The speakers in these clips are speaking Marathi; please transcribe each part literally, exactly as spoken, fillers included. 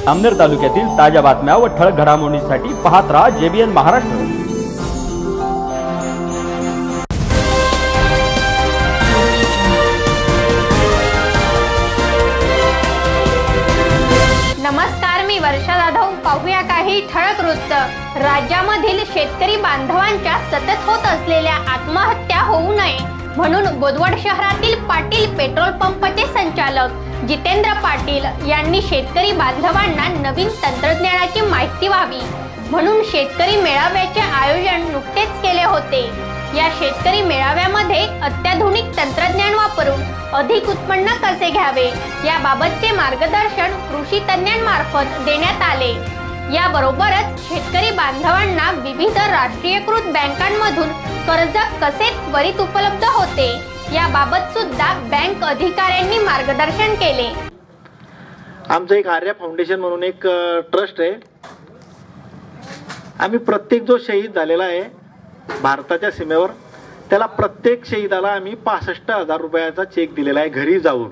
अमनेर तालुक्यातील ताज्या बातम्या व ठळक घडामोडींसाठी पाहत राहा जेबीएन महाराष्ट्र। नमस्कार, मी वर्षा जाधव। पाहूया काही ठळक वृत्त। राज्यामधील शेतकरी बांधवांच्या सतत होत असलेल्या आत्महत्या होऊ नये म्हणून बोदवड शहरातील पाटील पेट्रोल पंपचे संचालक जितेंद्र पाटील यांनी शेतकरी बांधवांना नवीन तंत्रज्ञानाची माहिती व्हावी म्हणून शेतकरी मेळाव्याचे आयोजन नुकतेच केले होते। या शेतकरी मेळाव्यामध्ये अत्याधुनिक तंत्रज्ञान वापरून अधिक उत्पन्न कसे घ्यावे याबाबतचे मार्गदर्शन कृषी तज्ञांमार्फत देण्यात आले। याबरोबरच शेतकरी बांधवांना विविध राष्ट्रीयकृत बँकांमधून कर्ज कसे त्वरित उपलब्ध होते याबाबत सुद्धा बँक अधिकाऱ्यांनी मार्गदर्शन केले। आमचं एक आर्या फाउंडेशन म्हणून एक ट्रस्ट आहे। आम्ही प्रत्येक जो शहीद झालेला आहे भारताच्या सीमेवर त्याला प्रत्येक शहीदाला आम्ही पासष्ट हजार रुपयाचा चेक दिलेला आहे घरी जाऊन।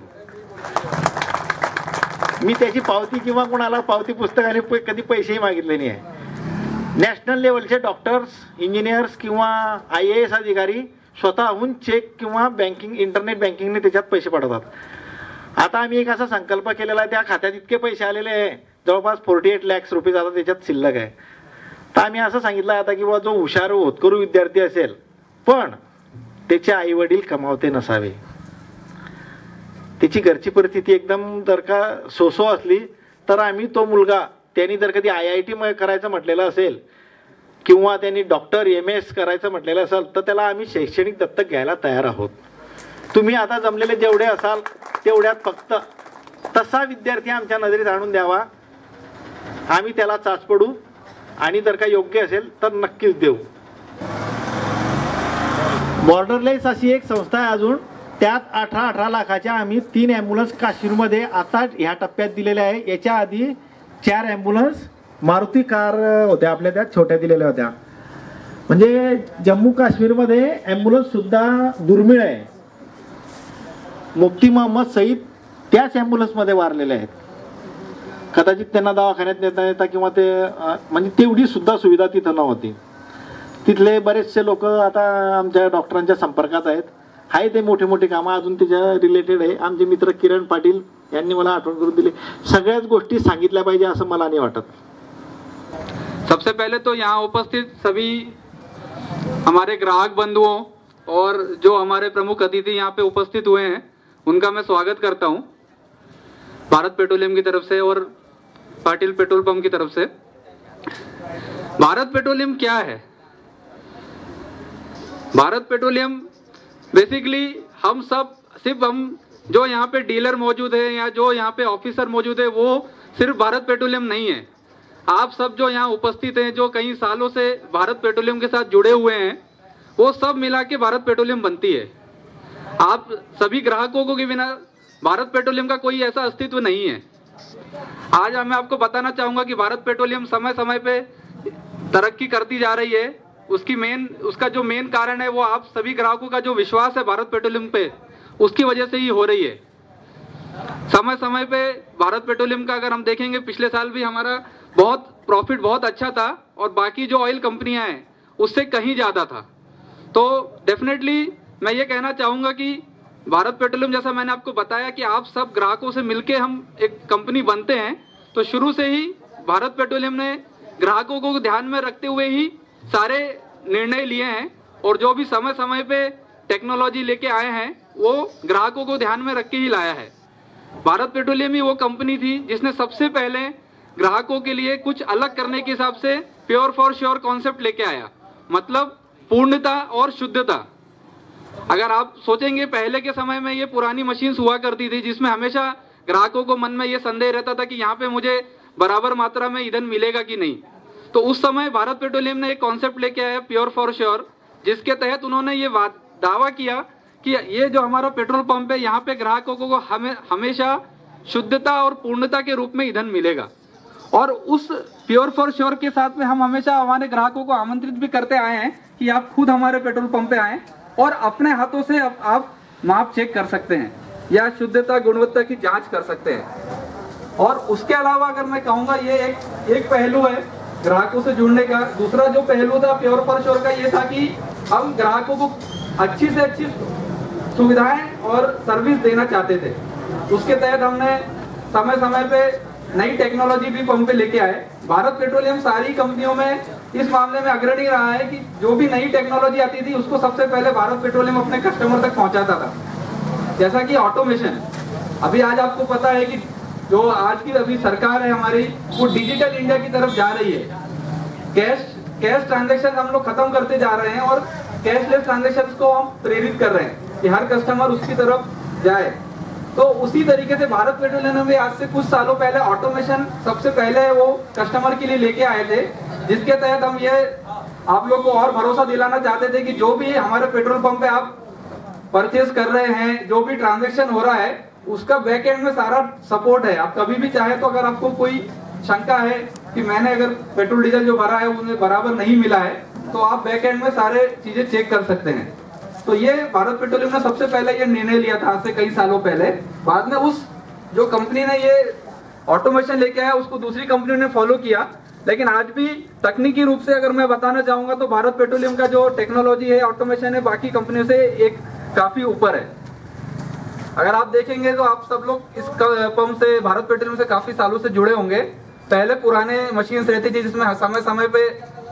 मी त्याची पावती किंवा कोणाला पावती पुस्तकाने कधी पैसेही मागितले नाही आहे। नॅशनल लेवलचे डॉक्टर्स, इंजिनियर्स किंवा आय ए एस अधिकारी स्वतःहून चेक किंवा बँकिंग इंटरनेट बँकिंगने त्याच्यात पैसे पाठवतात। आता आम्ही एक असा संकल्प केलेला आहे, त्या खात्यात इतके पैसे आलेले आहे जवळपास फोर्टी एट लॅक्स रुपीज आता त्याच्यात शिल्लक आहे। तर आम्ही असं सांगितलं आता की बाबा जो हुशार होतकरू विद्यार्थी असेल पण त्याचे आई वडील कमावते नसावे, त्याची घरची परिस्थिती एकदम जर का सोसो असली तर आम्ही तो मुलगा त्यांनी जर कधी आय आय टी करायचं म्हटलेलं असेल किंवा त्यांनी डॉक्टर एम एस करायचं म्हटलेलं असेल तर त्याला आम्ही शैक्षणिक दत्तक घ्यायला तयार आहोत। तुम्ही आता जमलेले जेवढे असाल तेवढ्यात फक्त तसा विद्यार्थी आमच्या नजरेत आणून द्यावा, आम्ही त्याला चाच पडू आणि जर का योग्य असेल तर नक्कीच देऊ। बॉर्डरलेस अशी एक संस्था आहे अजून, त्यात अठरा अठरा लाखाच्या आम्ही तीन ॲम्ब्युलन्स काश्मीरमध्ये आता ह्या टप्प्यात दिलेल्या आहे। याच्या आधी चार ॲम्ब्युलन्स मारुती कार होत्या आपल्या त्यात छोट्या दिलेल्या होत्या। म्हणजे जम्मू काश्मीरमध्ये ॲम्ब्युलन्स सुद्धा दुर्मिळ आहे। मुफ्ती मोहम्मद सईद त्याच ॲम्ब्युलन्समध्ये वारलेले आहेत। कदाचित त्यांना दवाखान्यात नेता येता किंवा ते म्हणजे तेवढी सुद्धा सुविधा तिथं नव्हती। तिथले बरेचसे लोक आता आमच्या डॉक्टरांच्या संपर्कात आहेत, आहे ते मोठे मोठे कामं अजून त्याच्या रिलेटेड आहे। आमचे मित्र किरण पाटील यांनी मला आठवण करून दिली, सगळ्याच गोष्टी सांगितल्या पाहिजे असं मला नाही वाटत। सबसे पहले तो यहाँ उपस्थित सभी हमारे ग्राहक बंधुओं और जो हमारे प्रमुख अतिथि यहाँ पे उपस्थित हुए हैं उनका मैं स्वागत करता हूँ भारत पेट्रोलियम की तरफ से और पाटिल पेट्रोल पंप की तरफ से। भारत पेट्रोलियम क्या है? भारत पेट्रोलियम बेसिकली हम सब सिर्फ हम जो यहाँ पे डीलर मौजूद है या जो यहाँ पे ऑफिसर मौजूद है वो सिर्फ भारत पेट्रोलियम नहीं है। आप सब जो यहाँ उपस्थित हैं जो कई सालों से भारत पेट्रोलियम के साथ जुड़े हुए हैं वो सब मिला के भारत पेट्रोलियम बनती है। आप सभी ग्राहकों को के बिना भारत पेट्रोलियम का कोई ऐसा अस्तित्व नहीं है। आज मैं आपको बताना चाहूँगा कि भारत पेट्रोलियम समय समय पे तरक्की करती जा रही है। उसकी मेन उसका जो मेन कारण है वो आप सभी ग्राहकों का जो विश्वास है भारत पेट्रोलियम पे उसकी वजह से ही हो रही है। समय समय पे भारत पेट्रोलियम का अगर हम देखेंगे पिछले साल भी हमारा बहुत प्रॉफिट बहुत अच्छा था और बाकी जो ऑयल कंपनियां हैं उससे कहीं ज़्यादा था। तो डेफिनेटली मैं ये कहना चाहूँगा कि भारत पेट्रोलियम जैसा मैंने आपको बताया कि आप सब ग्राहकों से मिलके हम एक कंपनी बनते हैं, तो शुरू से ही भारत पेट्रोलियम ने ग्राहकों को ध्यान में रखते हुए ही सारे निर्णय लिए हैं और जो भी समय समय पे टेक्नोलॉजी लेके आए हैं वो ग्राहकों को ध्यान में रख के ही लाया है। भारत पेट्रोलियम ही वो कंपनी थी जिसने सबसे पहले ग्राहकों के लिए कुछ अलग करने के हिसाब से प्योर फॉर श्योर कॉन्सेप्ट लेके आया, मतलब पूर्णता और शुद्धता। अगर आप सोचेंगे पहले के समय में ये पुरानी मशीन्स हुआ करती थी जिसमें हमेशा ग्राहकों को मन में ये संदेह रहता था कि यहाँ पे मुझे बराबर मात्रा में ईंधन मिलेगा कि नहीं। तो उस समय भारत पेट्रोलियम ने एक कॉन्सेप्ट लेके आया प्योर फॉर श्योर, जिसके तहत उन्होंने ये दावा किया कि ये जो हमारा पेट्रोल पंप है यहाँ पे ग्राहकों को हमें हमेशा शुद्धता और पूर्णता के रूप में ईंधन मिलेगा। और उस प्योर फॉर श्योर के साथ में हम हमेशा हमारे ग्राहकों को आमंत्रित भी करते आए हैं कि आप खुद हमारे पेट्रोल पंप पे आएं और अपने हाथों से आप माप चेक कर सकते हैं या शुद्धता गुणवत्ता की जांच कर सकते हैं। और उसके अलावा अगर मैं कहूँगा ये एक एक पहलू है ग्राहकों से जुड़ने का। दूसरा जो पहलू था प्योर फॉर श्योर का ये था कि हम ग्राहकों को अच्छी से अच्छी सुविधाएं और सर्विस देना चाहते थे। उसके तहत हमने समय समय पे नई टेक्नोलॉजी भी पंप पे लेके आए। भारत पेट्रोलियम सारी कंपनियों में इस मामले में अग्रणी रहा है कि जो भी नई टेक्नोलॉजी आती थी उसको सबसे पहले भारत पेट्रोलियम अपने कस्टमर तक पहुंचाता था। जैसा कि ऑटोमेशन, अभी आज आपको पता है कि जो आज की अभी सरकार है हमारी, वो डिजिटल इंडिया की तरफ जा रही है। कैश कैश ट्रांजेक्शन हम लोग खत्म करते जा रहे हैं और कैशलेस ट्रांजेक्शन को हम प्रेरित कर रहे हैं कि हर कस्टमर उसकी तरफ जाए। तो उसी तरीके से भारत पेट्रोलियम में आज से कुछ सालों पहले ऑटोमेशन सबसे पहले वो कस्टमर के लिए लेके आए थे, जिसके तहत हम ये आप लोग को और भरोसा दिलाना चाहते थे कि जो भी हमारे पेट्रोल पंप पे आप परचेज कर रहे हैं, जो भी ट्रांजैक्शन हो रहा है, उसका बैक एंड में सारा सपोर्ट है। आप कभी भी चाहे तो अगर आपको कोई शंका है कि मैंने अगर पेट्रोल डीजल जो भरा है उन्हें बराबर नहीं मिला है, तो आप बैक एंड में सारे चीजें चेक कर सकते हैं। तो ये भारत पेट्रोलियम ने सबसे पहले ये निर्णय लिया था आज से कई सालों पहले। बाद में उस जो कंपनी ने ये ऑटोमेशन लेके आया उसको दूसरी कंपनी ने फॉलो किया। लेकिन आज भी तकनीकी रूप से अगर मैं बताना चाहूंगा तो भारत पेट्रोलियम का जो टेक्नोलॉजी है, ऑटोमेशन है, बाकी कंपनियों से एक काफी ऊपर है। अगर आप देखेंगे तो आप सब लोग इस पंप से, भारत पेट्रोलियम से काफी सालों से जुड़े होंगे। पहले पुराने मशीन रहती थी जिसमें समय समय पे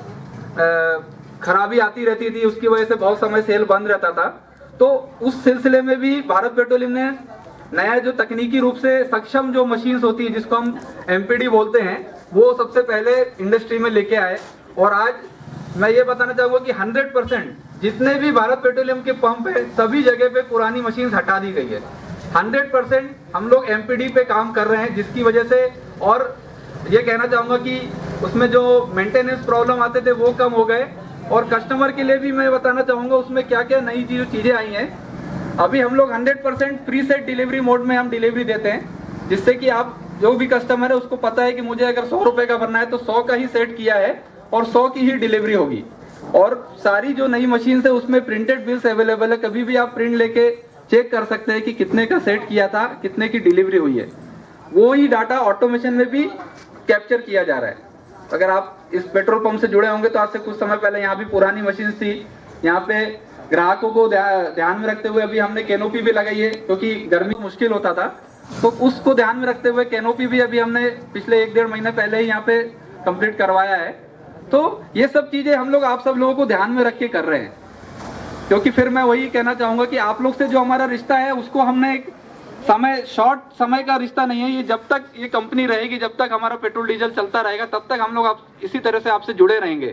खराबी आती रहती थी, उसकी वजह से बहुत समय सेल बंद रहता था। तो उस सिलसिले में भी भारत पेट्रोलियम ने नया जो तकनीकी रूप से सक्षम जो मशीन्स होती है जिसको हम एमपीडी बोलते हैं, वो सबसे पहले इंडस्ट्री में लेके आए। और आज मैं ये बताना चाहूंगा कि हंड्रेड परसेंट जितने भी भारत पेट्रोलियम के पंप है सभी जगह पे पुरानी मशीन हटा दी गई है। हंड्रेड परसेंट हम लोग एमपीडी पे काम कर रहे हैं, जिसकी वजह से, और ये कहना चाहूंगा कि उसमें जो मेंटेनेंस प्रॉब्लम आते थे वो कम हो गए। और कस्टमर के लिए भी मैं बताना चाहूंगा उसमें क्या क्या नई चीज चीजें आई हैं। अभी हम लोग hundred percent preset delivery mode में हम डिलीवरी देते हैं, जिससे कि आप जो भी कस्टमर है उसको पता है कि मुझे अगर सौ रुपए का भरना है तो सौ का ही सेट किया है और सौ की ही डिलीवरी होगी। और सारी जो नई मशीन है उसमें प्रिंटेड बिल्स अवेलेबल है, कभी भी आप प्रिंट लेके चेक कर सकते हैं कि कितने का सेट किया था, कितने की डिलीवरी हुई है। वो ही डाटा ऑटोमेशन में भी कैप्चर किया जा रहा है। अगर आप इस पेट्रोल पंप से जुड़े होंगे तो आज से कुछ समय पहले यहाँ भी पुरानी मशीन थी। यहाँ पे ग्राहकों को ध्यान में रखते हुए अभी हमने कैनोपी भी लगाई है, क्योंकि गर्मी मुश्किल होता था, तो उसको ध्यान में रखते हुए कैनोपी भी अभी हमने पिछले एक डेढ़ महीने पहले ही यहाँ पे कंप्लीट करवाया है। तो ये सब चीजें हम लोग आप सब लोगों को ध्यान में रख के कर रहे हैं, क्योंकि फिर मैं वही कहना चाहूंगा कि आप लोग से जो हमारा रिश्ता है उसको हमने एक समय, शॉर्ट समय का रिश्ता नहीं है। ये जब तक ये कंपनी रहेगी, जब तक हमारा पेट्रोल डीजल चलता रहेगा, तब तक हम लोग आप इसी तरह से आपसे जुड़े रहेंगे।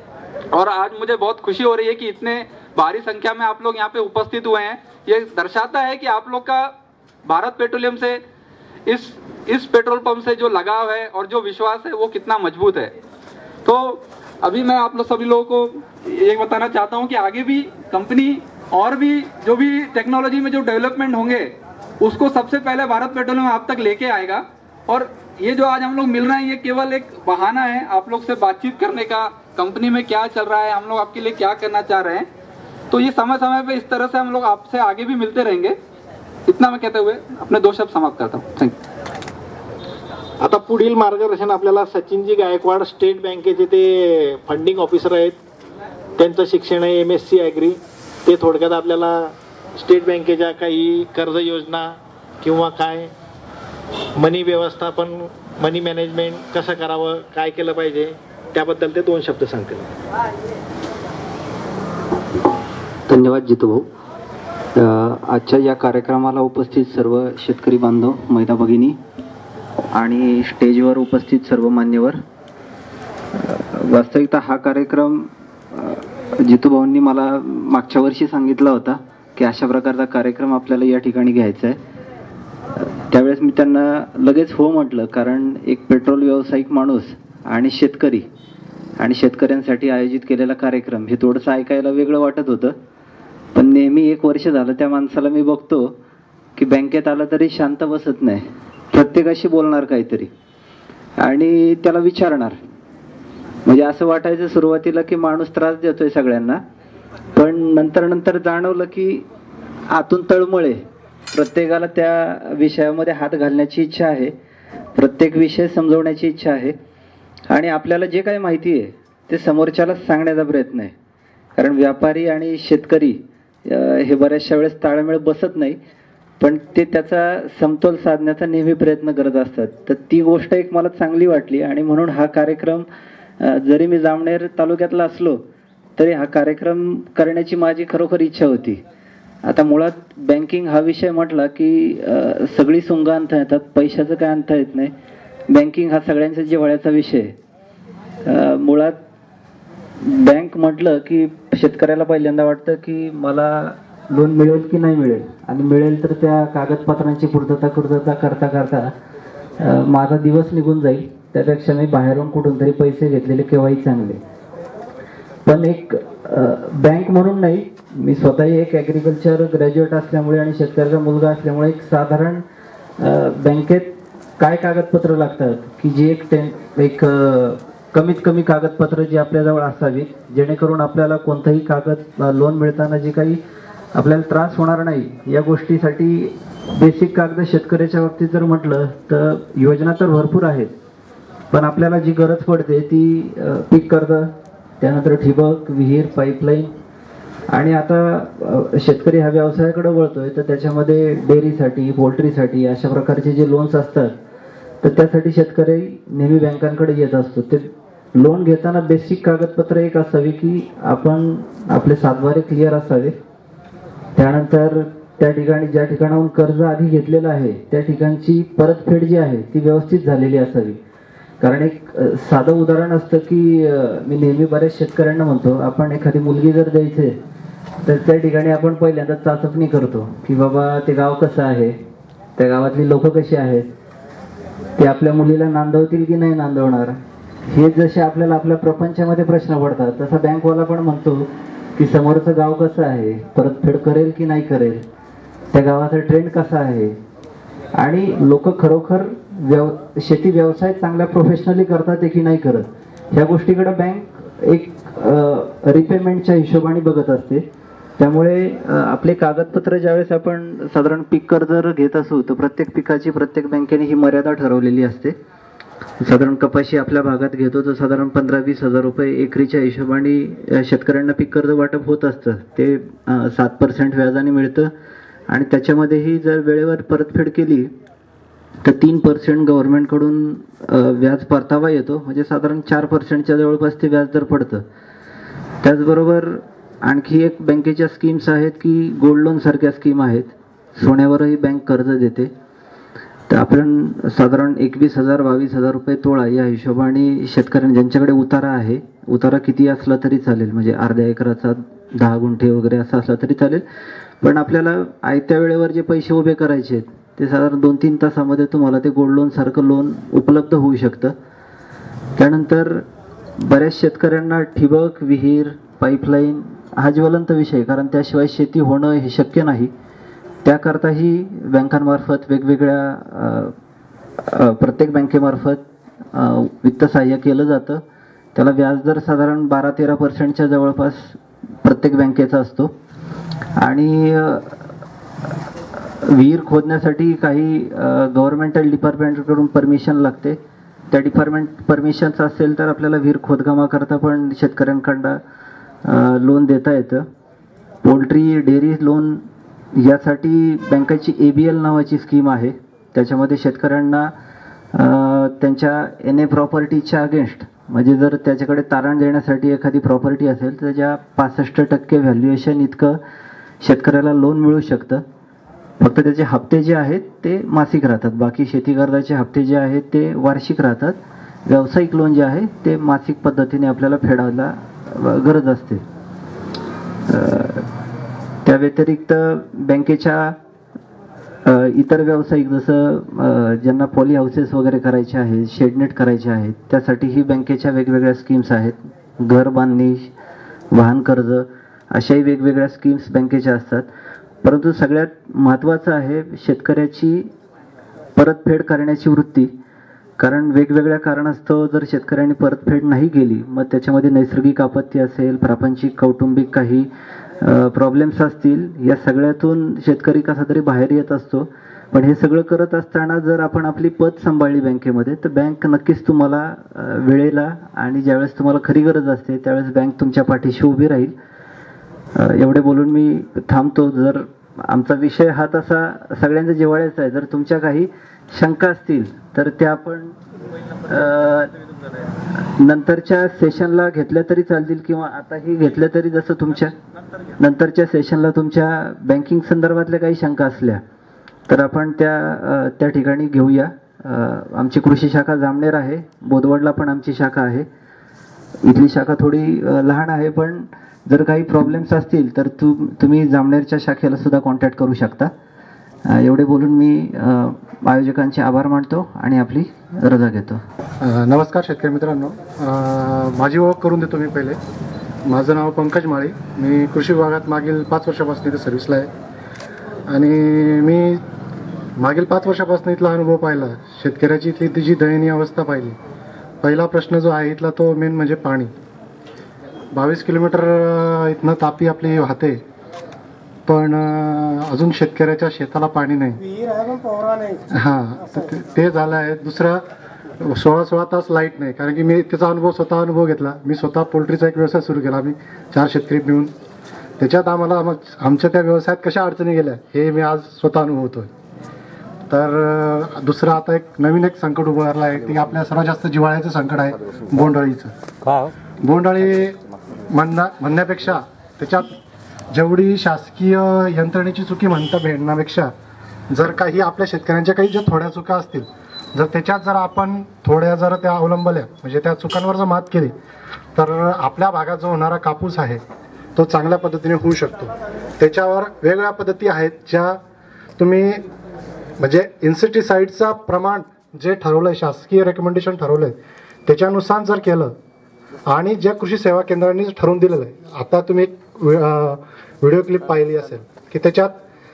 और आज मुझे बहुत खुशी हो रही है कि इतने भारी संख्या में आप लोग यहाँ पे उपस्थित हुए हैं। ये दर्शाता है कि आप लोग का भारत पेट्रोलियम से, इस इस पेट्रोल पंप से जो लगाव है और जो विश्वास है वो कितना मजबूत है। तो अभी मैं आप लोग सभी लोगों को ये बताना चाहता हूँ कि आगे भी कंपनी और भी जो भी टेक्नोलॉजी में जो डेवलपमेंट होंगे उसको सबसे पहले भारत पेट्रोलियम आप तक लेके आएगा। और ये जो आज हम लोग मिल रहे हैं ये केवल एक बहाना है आप लोग से बातचीत करने का, कंपनी में क्या चल रहा है, हम लोग आपके लिए क्या करना चाह रहे हैं। तो ये समय समय पे इस तरह से हम लोग आपसे आगे भी मिलते रहेंगे। इतना मैं कहते हुए अपने दो शब्द समाप्त करता हूँ। Thank you. आता पुढील मार्गदर्शन आपल्याला सचिनजी गायकवाड, स्टेट बँकेचे ते फंडिंग ऑफिसर आहेत, त्यांचं शिक्षण आहे एम एस सी ॲग्री। ते थोडक्यात आपल्याला स्टेट बँकेच्या काही कर्ज योजना किंवा काय मनी व्यवस्थापन, मनी मॅनेजमेंट कसं करावं, काय केलं पाहिजे त्याबद्दल ते दोन शब्द सांगतील। धन्यवाद जितू भाऊ। आजच्या या कार्यक्रमाला उपस्थित सर्व शेतकरी बांधव, महिला भगिनी आणि स्टेजवर उपस्थित सर्व मान्यवर, वास्तविकता हा कार्यक्रम जितू भाऊंनी मला मागच्या वर्षी सांगितला होता की अशा प्रकारचा कार्यक्रम आपल्याला या ठिकाणी घ्यायचा आहे। त्यावेळेस मी त्यांना लगेच हो म्हटलं, कारण एक पेट्रोल व्यावसायिक माणूस आणि शेतकरी आणि शेतकऱ्यांसाठी आयोजित केलेला कार्यक्रम हे थोडंसं ऐकायला वेगळं वाटत होतं। पण नेहमी एक वर्ष झालं त्या माणसाला मी बघतो की बँकेत आला तरी शांत बसत नाही, प्रत्येकाशी बोलणार काहीतरी आणि त्याला विचारणार। म्हणजे असं वाटायचं सुरुवातीला की माणूस त्रास देतोय सगळ्यांना, पण नंतर नंतर जाणवलं की आतून तळमळे, प्रत्येकाला त्या विषयामध्ये हात घालण्याची इच्छा आहे। प्रत्येक विषय समजवण्याची इच्छा आहे आणि आपल्याला जे काही माहिती आहे ते समोरच्याला सांगण्याचा प्रयत्न आहे. कारण व्यापारी आणि शेतकरी हे बऱ्याचशा वेळेस ताळमेळ बसत नाही, पण ते त्याचा समतोल साधण्याचा नेहमी प्रयत्न करत असतात. तर ती गोष्ट एक मला चांगली वाटली आणि म्हणून हा कार्यक्रम, जरी मी जामनेर तालुक्यातला असलो तरी हा कार्यक्रम करण्याची माझी खरोखर इच्छा होती. आता मुळात बँकिंग हा विषय म्हटला की सगळी सुंग आणता येतात, पैशाचं काय आणता येत नाही. बँकिंग हा सगळ्यांचा जिव्हाळ्याचा विषय. मुळात बँक म्हटलं की शेतकऱ्याला पहिल्यांदा वाटतं की मला लोन मिळेल की नाही मिळेल, आणि मिळेल तर त्या कागदपत्रांची पूर्तता पूर्तता करता करता माझा दिवस निघून जाईल, त्यापेक्षा मी बाहेरून कुठून तरी पैसे घेतलेले केव्हाही चांगले. पण एक बँक म्हणून नाही, मी स्वतःही एक ॲग्रिकल्चर ग्रॅज्युएट असल्यामुळे आणि शेतकऱ्याचा मुलगा असल्यामुळे एक साधारण बँकेत काय कागदपत्र लागतात की जी एक टेन एक कमीत कमी कागदपत्र जी आपल्याजवळ असावी, जेणेकरून आपल्याला कोणताही कागद लोन मिळताना जे काही आपल्याला त्रास होणार नाही, या गोष्टीसाठी बेसिक कागद शेतकऱ्याच्या बाबतीत जर म्हटलं तर योजना तर भरपूर आहेत, पण आपल्याला जी गरज पडते ती पीक कर्ज, त्यानंतर ठिबक, विहीर, पाईपलाईन, आणि आता शेतकरी हा व्यवसायाकडे वळतोय तर त्याच्यामध्ये डेअरीसाठी, पोल्ट्रीसाठी अशा प्रकारचे जे लोन्स असतात तर त्यासाठी शेतकरी नेहमी बँकांकडे येत असतो. ते लोन घेताना बेसिक कागदपत्र एक असावी की आपण आपले सातबारे क्लिअर असावे, त्यानंतर त्या ठिकाणी ज्या ठिकाणाहून कर्ज आधी घेतलेलं आहे त्या ठिकाणची परतफेड जी आहे ती व्यवस्थित झालेली असावी. कारण एक साधं उदाहरण असतं की मी नेहमी बऱ्याच शेतकऱ्यांना म्हणतो, आपण एखादी मुलगी जर द्यायचे तर त्या ठिकाणी आपण पहिल्यांदा चाचपणी करतो की बाबा ते गाव कसं आहे, त्या गावातली लोक कशी आहेत, ते आपल्या मुलीला नांदवतील की नाही नांदवणार, हे जसे आपल्याला आपल्या प्रपंचामध्ये प्रश्न पडतात तसा बँकवाला पण म्हणतो की समोरचं गाव कसं आहे, परतफेड करेल की नाही करेल, त्या गावाचा ट्रेंड कसा आहे, आणि लोक खरोखर व्यव शेती व्यवसाय चांगल्या प्रोफेशनली करतात की नाही करत, ह्या गोष्टीकडे बँक एक रिपेमेंटच्या हिशोबाने बघत असते. त्यामुळे आपले कागदपत्र ज्यावेळेस आपण साधारण पीक कर्ज जर घेत असू तर प्रत्येक पिकाची प्रत्येक बँकेने ही मर्यादा ठरवलेली असते. साधारण कपाशी आपल्या भागात घेतो तर साधारण पंधरा वीस हजार रुपये एकरीच्या हिशोबाने शेतकऱ्यांना पीक कर्ज वाटप होत असतं. ते सात पर्सेंट व्याजाने मिळतं आणि त्याच्यामध्येही जर वेळेवर परतफेड केली तर तीन पर्सेंट गव्हर्नमेंटकडून व्याज परतावा येतो, म्हणजे साधारण चार पर्सेंटच्या जवळपास ते व्याज दर पडतं. त्याचबरोबर आणखी एक बँकेच्या स्कीम्स आहेत की गोल्ड लोन सारख्या स्कीम आहेत, सोन्यावरही बँक कर्ज देते. तर आपण साधारण एकवीस हजार बावीस हजार रुपये तोळा या हिशोबाने शेतकऱ्यांना, ज्यांच्याकडे उतारा आहे, उतारा किती असला तरी चालेल, म्हणजे अर्ध्या एकराचा दहा गुंठे वगैरे असं असला तरी चालेल, पण आपल्याला आयत्या वेळेवर जे पैसे उभे करायचे आहेत ते साधारण दोन तीन तासामध्ये तुम्हाला ते गोल्ड लोन सारखं लोन उपलब्ध होऊ शकतं. त्यानंतर बऱ्याच शेतकऱ्यांना ठिबक, विहीर, पाईपलाईन हा ज्वलंत विषय, कारण त्याशिवाय शेती होणं हे शक्य नाही. त्याकरताही बँकांमार्फत वेगवेगळ्या प्रत्येक बँकेमार्फत वित्त सहाय्य केलं जातं. त्याला व्याजदर साधारण बारा तेरा पर्सेंटच्या जवळपास प्रत्येक बँकेचा असतो. आणि विहीर खोदण्यासाठी काही गव्हर्नमेंटल डिपार्टमेंटकडून परमिशन लागते. त्या डिपार्टमेंट परमिशनचं असेल तर आपल्याला विहीर खोदकामा करता पण शेतकऱ्यांकडं लोन देता येतं. पोल्ट्री डेअरी लोन यासाठी बँकेची ए बी एल नावाची स्कीम आहे. त्याच्यामध्ये शेतकऱ्यांना त्यांच्या एन ए प्रॉपर्टीच्या अगेन्स्ट, म्हणजे जर त्याच्याकडे तारण देण्यासाठी एखादी प्रॉपर्टी असेल तर त्याच्या पासष्ट टक्के व्हॅल्युएशन इतकं शेतकऱ्याला लोन मिळू शकतं. फक्त त्याचे हप्ते जे आहेत ते मासिक राहतात, बाकी शेती कर्जाचे हप्ते जे आहेत ते वार्षिक राहतात. व्यावसायिक लोन जे आहे ते मासिक पद्धतीने आपल्याला फेडायला गरज असते. त्या व्यतिरिक्त बँकेच्या इतर व्यावसायिक, जसं ज्यांना पॉली हाऊसेस वगैरे करायचे आहेत, शेडनेट करायचे आहेत, त्यासाठीही बँकेच्या वेगवेगळ्या स्कीम्स आहेत. घर बांधणी, वाहन कर्ज अशाही वेगवेगळ्या स्कीम्स बँकेच्या असतात. परंतु सगळ्यात महत्त्वाचं आहे शेतकऱ्याची परतफेड करण्याची वृत्ती. कारण वेगवेगळ्या कारणास्तव जर शेतकऱ्यांनी परतफेड नाही केली, मग त्याच्यामध्ये नैसर्गिक आपत्ती असेल, प्रापंचिक कौटुंबिक काही प्रॉब्लेम्स असतील, या सगळ्यातून शेतकरी कसा तरी बाहेर येत असतो. पण हे सगळं करत असताना जर आपण आपली पद सांभाळली बँकेमध्ये तर बँक नक्कीच तुम्हाला अ, वेळेला आणि ज्यावेळेस तुम्हाला खरी गरज असते त्यावेळेस बँक तुमच्या पाठीशी उभी राहील. अ, एवढे बोलून मी थांबतो. जर आमचा विषय हा तसा सगळ्यांचा जिव्हाळ्याचा आहे, जर तुमच्या काही शंका असतील तर त्या आपण अ, नंतरच्या सेशनला घेतल्या तरी चालतील किंवा आताही घेतल्या तरी, जसं तुमच्या नंतरच्या सेशनला तुमच्या बँकिंग संदर्भातल्या काही शंका असल्या तर आपण त्या अ, त्या ठिकाणी घेऊया. अ, आमची कृषी शाखा जामनेर आहे, बोदवडला पण आमची शाखा आहे. इथली शाखा थोडी अ, लहान आहे, पण जर काही प्रॉब्लेम्स असतील तर तु तुम्ही जामनेरच्या शाखेला सुद्धा कॉन्टॅक्ट करू शकता. अ, एवढे बोलून मी अ, आयोजकांचे आभार मानतो आणि आपली रजा घेतो. अ, नमस्कार शेतकरी मित्रांनो. अ, माझी ओळख करून देतो मी पहिले. माझं नाव पंकज माळी. मी कृषी विभागात मागील पाच वर्षापासून इथे सर्व्हिसला आहे आणि मी मागील पाच वर्षापासून इथला अनुभव पाहिला. शेतकऱ्याची इथली तिची दयनीय अवस्था पाहिली. पहिला प्रश्न जो आहे इथला तो मेन म्हणजे पाणी. बावीस किलोमीटर अ, इथनं तापी आपली वाहते, पण अ, अजून शेतकऱ्याच्या शेताला पाणी नाही. हां, तर ते- ते झालं आहे. दुसरं, सोळा सोळा तास लाईट नाही, कारण की मी त्याचा अनुभव स्वतः अनुभव घेतला. मी स्वतः पोल्ट्रीचा एक व्यवसाय सुरू केला. आम्ही चार शेतकरी मिळून त्याच्यात आम्हाला मग आमच्या त्या व्यवसायात कशा अडचणी गेल्या हे मी आज स्वतः अनुभवतोय. तर अ, दुसरं आता एक नवीन एक संकट उभारलं आहे, ते आपल्या सर्वात जास्त जिव्हाळ्याचं संकट आहे, बोंडअळीचं. बोंडअळी म्हणण्या म्हणण्यापेक्षा त्याच्यात जेवढी शासकीय यंत्रणेची चुकी म्हणता भेटण्यापेक्षा जर काही आपल्या शेतकऱ्यांच्या काही ज्या थोड्या चुका असतील, जर त्याच्यात जर आपण थोड्या जर त्या अवलंबल्या, म्हणजे त्या चुकांवर जर मात केली, तर आपल्या भागात जो होणारा कापूस आहे तो चांगल्या पद्धतीने होऊ शकतो. त्याच्यावर वेगवेगळ्या पद्धती आहेत ज्या तुम्ही, म्हणजे इन्सेक्टिसाईडचं प्रमाण जे ठरवलं आहे, शासकीय रेकमेंडेशन ठरवलं आहे, त्याच्यानुसार जर केलं आणि ज्या कृषी सेवा केंद्रांनी ठरवून दिलेलं आहे. आता तुम्ही एक व्हिडिओ क्लिप पाहिली असेल की त्याच्यात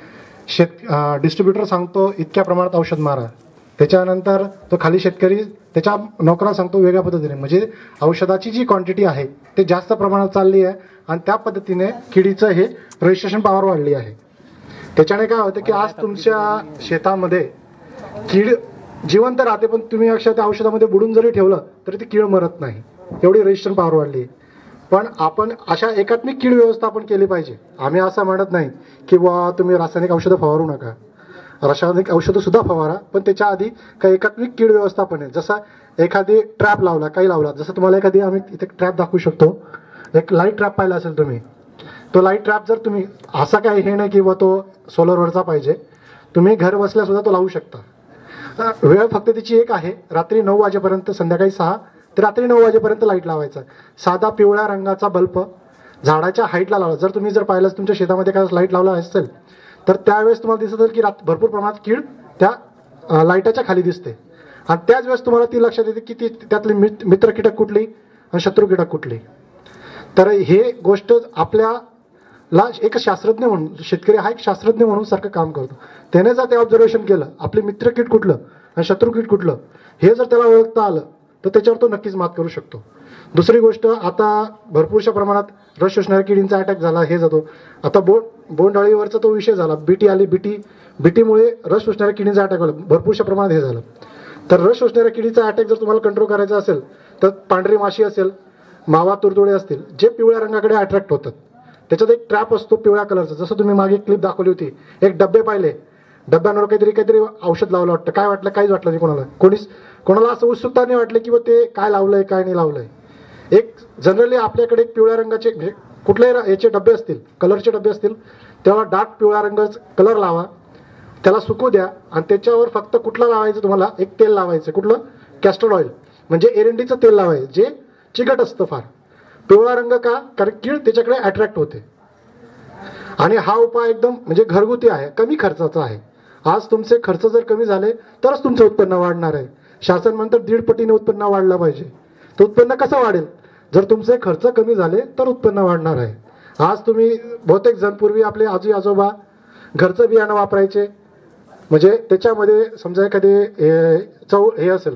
शेत डिस्ट्रीब्युटर सांगतो इतक्या प्रमाणात औषध मारा, त्याच्यानंतर तो खाली शेतकरी त्याच्या नोकराला सांगतो वेगळ्या पद्धतीने. म्हणजे औषधाची जी क्वांटिटी आहे ते जास्त प्रमाणात चालली आहे आणि त्या पद्धतीने किडीचं हे रजिस्ट्रेशन पॉवर वाढली आहे. त्याच्याने काय होतं की आज तुमच्या शेतामध्ये कीड जिवंत राहते, पण तुम्ही अक्षर त्या औषधामध्ये बुडून जरी ठेवलं तरी ती कीड मरत नाही, एवढी रजिस्ट्रेशन पॉवर वाढली आहे. पण आपण अशा एकात्मिक कीड व्यवस्थापन केली पाहिजे. आम्ही असं म्हणत नाही की बुवा तुम्ही रासायनिक औषधं फवारू नका, रासायनिक औषधं सुद्धा फवारा, पण त्याच्या आधी काही एकात्मिक कीड व्यवस्थापन आहे. जसं एखादी ट्रॅप लावला, काही लावला, जसं तुम्हाला एखादी आम्ही इथे ट्रॅप दाखवू शकतो. एक लाईट ट्रॅप पाहिला असेल तुम्ही, तो लाईट ट्रॅप जर तुम्ही असा काही हे नाही की बुवा तो सोलरवरचा पाहिजे, तुम्ही घर बसल्या सुद्धा तो लावू शकता. वेळ फक्त त्याची एक आहे, रात्री नऊ वाजेपर्यंत, संध्याकाळी सहा ते रात्री नऊ वाजेपर्यंत लाईट लावायचा. साधा पिवळ्या रंगाचा बल्ब झाडाच्या हाईटला लावला. जर तुम्ही जर पाहिलं तुमच्या शेतामध्ये काय लाईट लावला असेल तर त्यावेळेस तुम्हाला दिसत असेल की रात भरपूर प्रमाणात कीड त्या लाईटाच्या खाली दिसते आणि त्याच वेळेस तुम्हाला ती लक्षात येते की ती त्यातली मित्र कीटक कुठली आणि शत्रू कीटक कुठली. तर हे गोष्ट आपल्याला एक शास्त्रज्ञ म्हणून, शेतकरी हा एक शास्त्रज्ञ म्हणून सारखं काम करतो. त्याने जर ते ऑब्झर्वेशन केलं आपले मित्र कीट कुठलं आणि शत्रू कीट कुठलं हे जर त्याला ओळखता आलं तर त्याच्यावर तो नक्कीच मात करू शकतो. दुसरी गोष्ट, आता भरपूरशा प्रमाणात रस शोषणाऱ्या किडींचा अटॅक झाला, हे जातो. आता बोंड बोंडअळीवरचा तो विषय झाला, बीटी आली, बीटी बीटीमुळे रस शोषणाऱ्या किडींचा अटॅक झाला, भरपूरशा प्रमाणात हे झालं. तर रस शोषणाऱ्या किडीचा अटॅक जर तुम्हाला कंट्रोल करायचा असेल तर पांढरी माशी असेल, मावा तुडतुडे असतील, जे पिवळ्या रंगाकडे अट्रॅक्ट होतात, त्याच्यात एक ट्रॅप असतो पिवळ्या कलरचा. जसं तुम्ही मागे क्लिप दाखवली होती, एक डबे पाहिले, डब्यांवर काहीतरी काहीतरी औषध लावलं वाटतं, काय वाटलं काहीच वाटलं नाही कोणाला. कोणीच कोणाला असं उत्सुकता नाही वाटलं की ते काय लावलंय काय नाही लावलंय. एक जनरली आपल्याकडे एक पिवळ्या रंगाचे म्हणजे कुठल्याही याचे डबे असतील, कलरचे डबे असतील, त्याला डार्क पिवळ्या रंगाचा कलर लावा, त्याला सुकू द्या आणि त्याच्यावर फक्त कुठलं लावायचं तुम्हाला, एक तेल लावायचं. कुठलं? कॅस्टर ऑइल, म्हणजे एरंडीचं तेल लावायचं, जे चिकट असतं फार. पिवळा रंग का? कारण कीड त्याच्याकडे अट्रॅक्ट होते. आणि हा उपाय एकदम म्हणजे घरगुती आहे, कमी खर्चाचा आहे. आज तुमचे खर्च जर कमी झाले तरच तुमचं उत्पन्न वाढणार आहे. शासन म्हणतं दीड पटीने उत्पन्न वाढलं पाहिजे. तर उत्पन्न कसं वाढेल? जर तुमचे खर्च कमी झाले तर उत्पन्न वाढणार आहे. आज तुम्ही बहुतेक जण पूर्वी आपले आजी आजोबा घरचं बियाणं वापरायचे, म्हणजे त्याच्यामध्ये समजा एखादी चव हे असेल,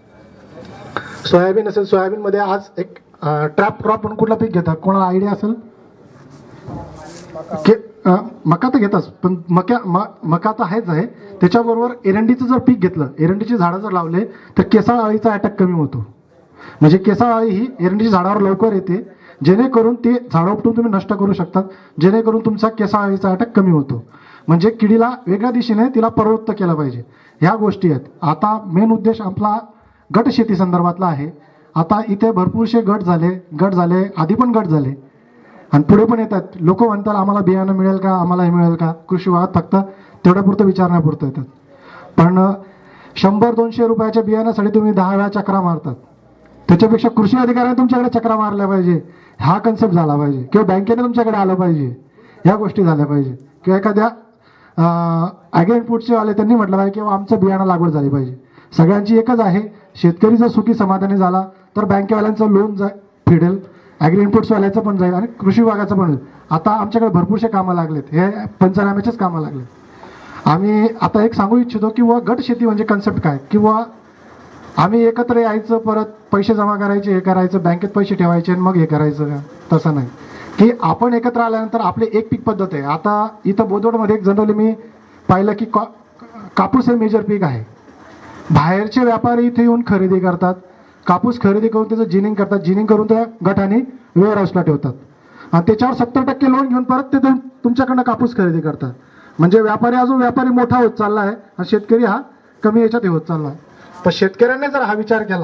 सोयाबीन असेल, सोयाबीनमध्ये आज एक ट्रॅप क्रॉप म्हणून कुठला पीक घेतात कोणाला आयडिया असेल? अ, मका तर घेताच, पण मक्या म मका तर आहेच आहे, त्याच्याबरोबर एरंडीचं जर पीक घेतलं, एरंडीची झाडं जर लावले तर केसाळ अळीचा अटॅक कमी होतो. म्हणजे केसाळ अळी ही एरंडीच्या झाडावर लवकर येते, जेणेकरून ते झाडं उपटून तुम्ही नष्ट करू शकतात, जेणेकरून तुमचा केसाळ अळीचा अटॅक कमी होतो. म्हणजे किडीला वेगळ्या दिशेने तिला प्रवृत्त केलं पाहिजे. ह्या गोष्टी आहेत. आता मेन उद्देश आपला गट शेती संदर्भातला आहे. आता इथे भरपूरसे गट झाले गट झाले आधी पण गट झाले आणि पुढे पण येतात. लोक म्हणतात आम्हाला बियाणं मिळेल का, आम्हाला हे मिळेल का, कृषी विभागात फक्त तेवढ्यापुरतं विचारण्यापुरतं येतात. पण शंभर दोनशे रुपयाच्या बियाण्यासाठी तुम्ही दहा वेळा चक्रा मारतात. त्याच्यापेक्षा कृषी अधिकाऱ्याने तुमच्याकडे चक्रा मारल्या पाहिजे, हा कन्सेप्ट झाला पाहिजे, किंवा बँकेने तुमच्याकडे आलं पाहिजे, ह्या गोष्टी झाल्या पाहिजे. किंवा एखाद्या ॲग्री पुढचे आले त्यांनी म्हटलं पाहिजे किंवा आमचं बियाणं लागवड झाली पाहिजे. सगळ्यांची एकच आहे, शेतकरी जर सुखी समाधानी झाला तर बँकेवाल्यांचं लोन जाय फिडेल, ॲग्री इनपुट्सवाल्याचं पण जाईल आणि कृषी विभागाचं पण होईल. आता आमच्याकडे भरपूरसे कामं लागलेत, हे पंचनाम्याचेच कामं लागलेत. आम्ही आता एक सांगू इच्छितो किंवा गट शेती म्हणजे कन्सेप्ट काय, किंवा आम्ही एकत्र यायचं, परत पैसे जमा करायचे, हे करायचं, बँकेत पैसे ठेवायचे आणि मग हे करायचं का, तसं नाही. की आपण एकत्र आल्यानंतर आपले एक पीक पद्धत आहे. आता इथं बोदवडमध्ये एक जनरली मी पाहिलं की का कापूस हे मेजर पीक आहे. बाहेरचे व्यापारी इथे येऊन खरेदी करतात, कापूस खरेदी करून त्याचं जिनिंग करतात, जिनिंग करून त्या गटाने वेअर हाऊसला ठेवतात आणि त्याच्यावर सत्तर टक्के लोन घेऊन परत ते तुमच्याकडनं कापूस खरेदी करतात. म्हणजे व्यापारी अजून व्यापारी मोठा होत चालला आहे आणि शेतकरी हा कमी याच्यात होत चालला आहे. तर शेतकऱ्यांनी जर हा विचार केला,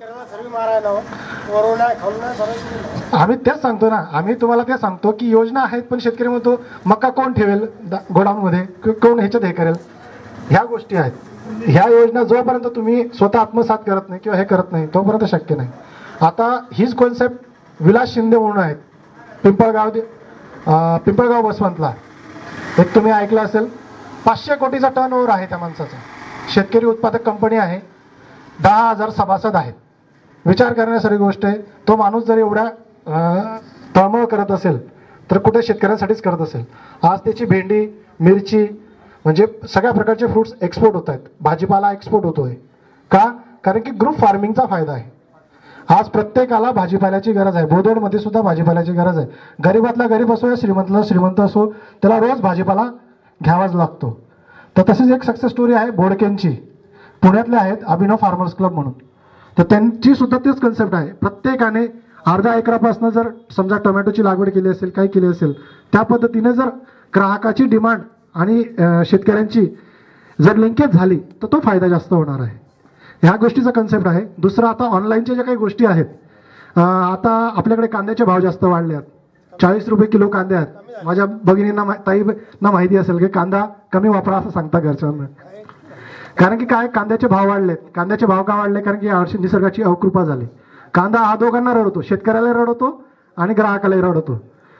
आम्ही तेच सांगतो ना, आम्ही तुम्हाला ते सांगतो की योजना आहेत, पण शेतकरी म्हणतो मका कोण ठेवेल गोडाऊनमध्ये, कोण ह्याच्यात हे करेल. ह्या गोष्टी आहेत. ह्या योजना जोपर्यंत तुम्ही स्वतः आत्मसात करत नाही किंवा हे करत नाही तोपर्यंत शक्य नाही. आता हीच कॉन्सेप्ट विलास शिंदे म्हणून आहेत पिंपळगाव पिंपळगाव बसवंतला, एक तुम्ही ऐकलं असेल, पाचशे कोटीचा टर्न ओव्हर आहे त्या माणसाचा. शेतकरी उत्पादक कंपनी आहे, दहा हजार सभासद आहेत. विचार करण्यासारखी गोष्ट आहे. तो माणूस जर एवढ्या तळमळ करत असेल तर कुठे शेतकऱ्यांसाठीच करत असेल. आज त्याची भेंडी, मिरची म्हणजे सगळ्या प्रकारचे फ्रुट्स एक्सपोर्ट होत आहेत, भाजीपाला एक्सपोर्ट होतोय का, कारण की ग्रुप फार्मिंगचा फायदा आहे. आज प्रत्येकाला भाजीपाल्याची गरज आहे. बोदवडमध्ये सुद्धा भाजीपाल्याची गरज आहे. गरीबातला गरीब असो या श्रीमंतला श्रीमंत असो, त्याला रोज भाजीपाला घ्यावाच लागतो. तर तशीच एक सक्सेस स्टोरी आहे बोडकेंची, पुण्यातले आहेत अभिनव फार्मर्स क्लब म्हणून. तर त्यांची सुद्धा तेच कन्सेप्ट आहे. प्रत्येकाने अर्धा एकरापासून जर समजा टोमॅटोची लागवड केली असेल, काही केली असेल, त्या पद्धतीने जर ग्राहकाची डिमांड आणि शेतकऱ्यांची जर लिंकेज झाली तर तो फायदा जास्त होणार आहे. ह्या गोष्टीचा कन्सेप्ट आहे. दुसरं, आता ऑनलाईनच्या ज्या काही गोष्टी आहेत, आता आपल्याकडे कांद्याचे भाव जास्त वाढले आहेत. चाळीस रुपये किलो कांदे आहेत. माझ्या भगिनींना ताईंना माहिती असेल की कांदा कमी वापरा असं सांगता घरच्यांना. कारण की काय, कांद्याचे भाव वाढलेत. कांद्याचे भाव का वाढले, कारण की यावर्षी निसर्गाची अवकृपा झाली. कांदा हा दोघांना रडवतो, शेतकऱ्याला रडवतो आणि ग्राहकालाही रडवतो.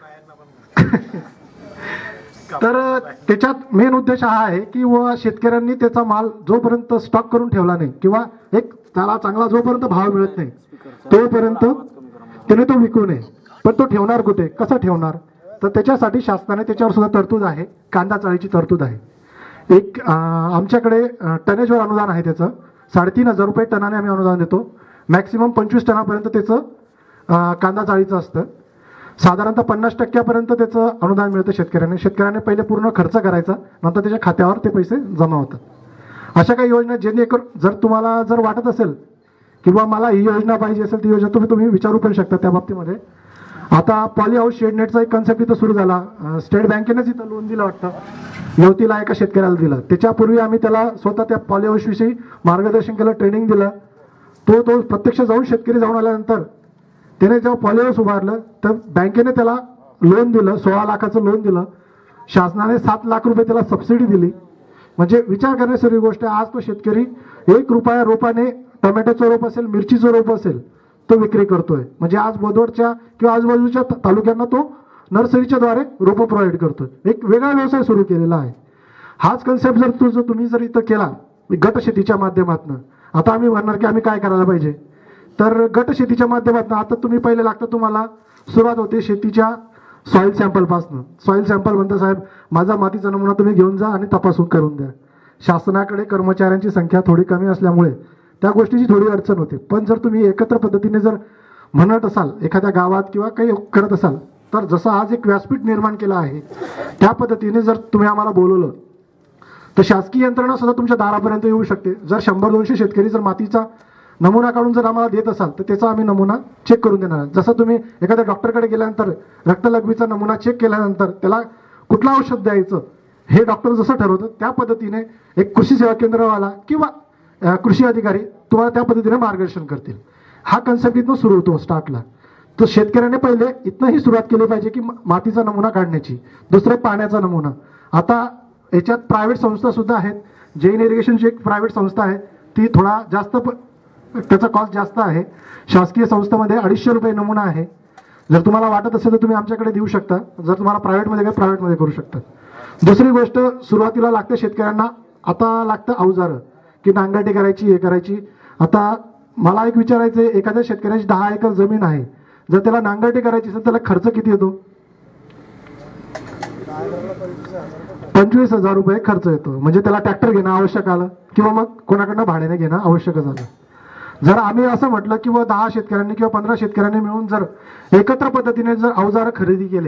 तर त्याच्यात मेन उद्देश हा आहे की व शेतकऱ्यांनी त्याचा माल जोपर्यंत स्टॉक करून ठेवला नाही किंवा एक त्याला चांगला जोपर्यंत भाव मिळत नाही तोपर्यंत त्याने तो विकू नये. पण तो ठेवणार कुठे, कसं ठेवणार, तर त्याच्यासाठी शासनाने त्याच्यावर सुद्धा तरतूद आहे, कांदा चाळीची तरतूद आहे. एक आमच्याकडे टनेजवर अनुदान आहे, त्याचं साडेतीन हजार रुपये टनाने आम्ही अनुदान देतो. मॅक्सिमम पंचवीस टनापर्यंत त्याचं कांदा चाळीचं असतं. साधारणतः पन्नास टक्क्यापर्यंत त्याचं अनुदान मिळतं शेतकऱ्यांना. शेतकऱ्याने पहिले पूर्ण खर्च करायचा, नंतर त्याच्या खात्यावर ते पैसे जमा होतात. अशा काही योजना जेणेकरून जर तुम्हाला जर वाटत असेल किंवा मला ही योजना पाहिजे असेल ती योजना तुम्ही तुम्ही विचारू पण शकता त्या बाबतीमध्ये. आता पॉली हाऊस शेडनेटचा एक कन्सेप्ट इथं सुरू झाला. स्टेट बँकेनेच इथं लोन दिलं वाटतं, युवतीला एका शेतकऱ्याला दिलं. त्याच्यापूर्वी आम्ही त्याला स्वतः त्या पॉली हाऊसविषयी मार्गदर्शन केलं, ट्रेनिंग दिलं. तो तो प्रत्यक्ष जाऊन शेतकरी जाऊन आल्यानंतर त्याने जेव्हा पॉली हाऊस उभारलं तर बँकेने त्याला लोन दिलं, सोळा लाखाचं लोन दिलं. शासनाने सात लाख रुपये त्याला सबसिडी दिली. म्हणजे विचार करण्यासारखी गोष्ट आहे. आज तो शेतकरी एक रुपया रोपाने टोमॅटोचं रोप असेल, मिरचीचं रोप असेल, तो विक्री करतोय. म्हणजे आज बोदवडच्या किंवा आजूबाजूच्या तालुक्यांना तो नर्सरीच्या द्वारे रोपं प्रोव्हाइड करतोय. एक वेगळा व्यवसाय सुरू केलेला आहे. हाच कन्सेप्ट जर तुझं तुम्ही जर इथं केला गट शेतीच्या माध्यमातून, आता आम्ही म्हणणार की आम्ही काय करायला पाहिजे, तर गट शेतीच्या माध्यमातून आता तुम्ही पहिले लागतं, तुम्हाला सुरुवात होते शेतीच्या सॉइल सॅम्पलपासून. सॉइल सॅम्पल म्हणतं साहेब माझा मातीचा नमुना तुम्ही घेऊन जा आणि तपासून करून द्या. शासनाकडे कर्मचाऱ्यांची संख्या थोडी कमी असल्यामुळे त्या गोष्टीची थोडी अडचण होते. पण जर तुम्ही एकत्र पद्धतीने जर म्हणत असाल एखाद्या गावात किंवा काही करत असाल तर जसं आज एक व्यासपीठ निर्माण केलं आहे त्या पद्धतीने जर तुम्ही आम्हाला बोलवलं तर शासकीय यंत्रणा सुद्धा तुमच्या दारापर्यंत येऊ शकते. जर शंभर दोनशे शेतकरी जर मातीचा नमुना काढून जर आम्हाला देत असाल तर त्याचा आम्ही नमुना चेक करून देणार. जसं तुम्ही एखाद्या डॉक्टरकडे गेल्यानंतर रक्तलघवीचा नमुना चेक केल्यानंतर त्याला कुठलं औषध द्यायचं हे डॉक्टर जसं ठरवतं त्या पद्धतीने एक कृषी सेवा केंद्रवाला किंवा कृषी अधिकारी तुम्हाला त्या पद्धतीने मार्गदर्शन करतील. हा कन्सेप्ट इथनं सुरू होतो स्टार्टला. तर शेतकऱ्याने पहिले इथनंही सुरुवात केली पाहिजे की मातीचा नमुना काढण्याची. दुसरं पाण्याचा नमुना. आता याच्यात प्रायव्हेट संस्था सुद्धा आहेत. जैन इरिगेशनची एक प्रायव्हेट संस्था आहे, ती थोडा जास्त त्याचा कॉस्ट जास्त आहे. शासकीय संस्थेमध्ये अडीचशे रुपये नमुना आहे. जर तुम्हाला वाटत असेल तर तुम्ही आमच्याकडे देऊ शकता. जर तुम्हाला प्रायव्हेटमध्ये काय प्रायव्हेटमध्ये करू शकता. दुसरी गोष्ट सुरुवातीला लागते शेतकऱ्यांना आता लागतं अवजारं की नांगरटी करायची हे करायची. आता मला एक विचारायचं आहे, एखाद्या शेतकऱ्याची दहा एकर जमीन आहे, जर त्याला नांगरटी करायची असेल त्याला खर्च किती येतो? पंचवीस हजार रुपये खर्च येतो. म्हणजे त्याला ट्रॅक्टर घेणं आवश्यक आलं किंवा मग कोणाकडनं भाड्याने घेणं आवश्यक झालं. जर आम्ही असं म्हटलं किंवा दहा शेतकऱ्यांनी किंवा पंधरा शेतकऱ्यांनी मिळून जर एकत्र पद्धतीने जर अवजार खरेदी केले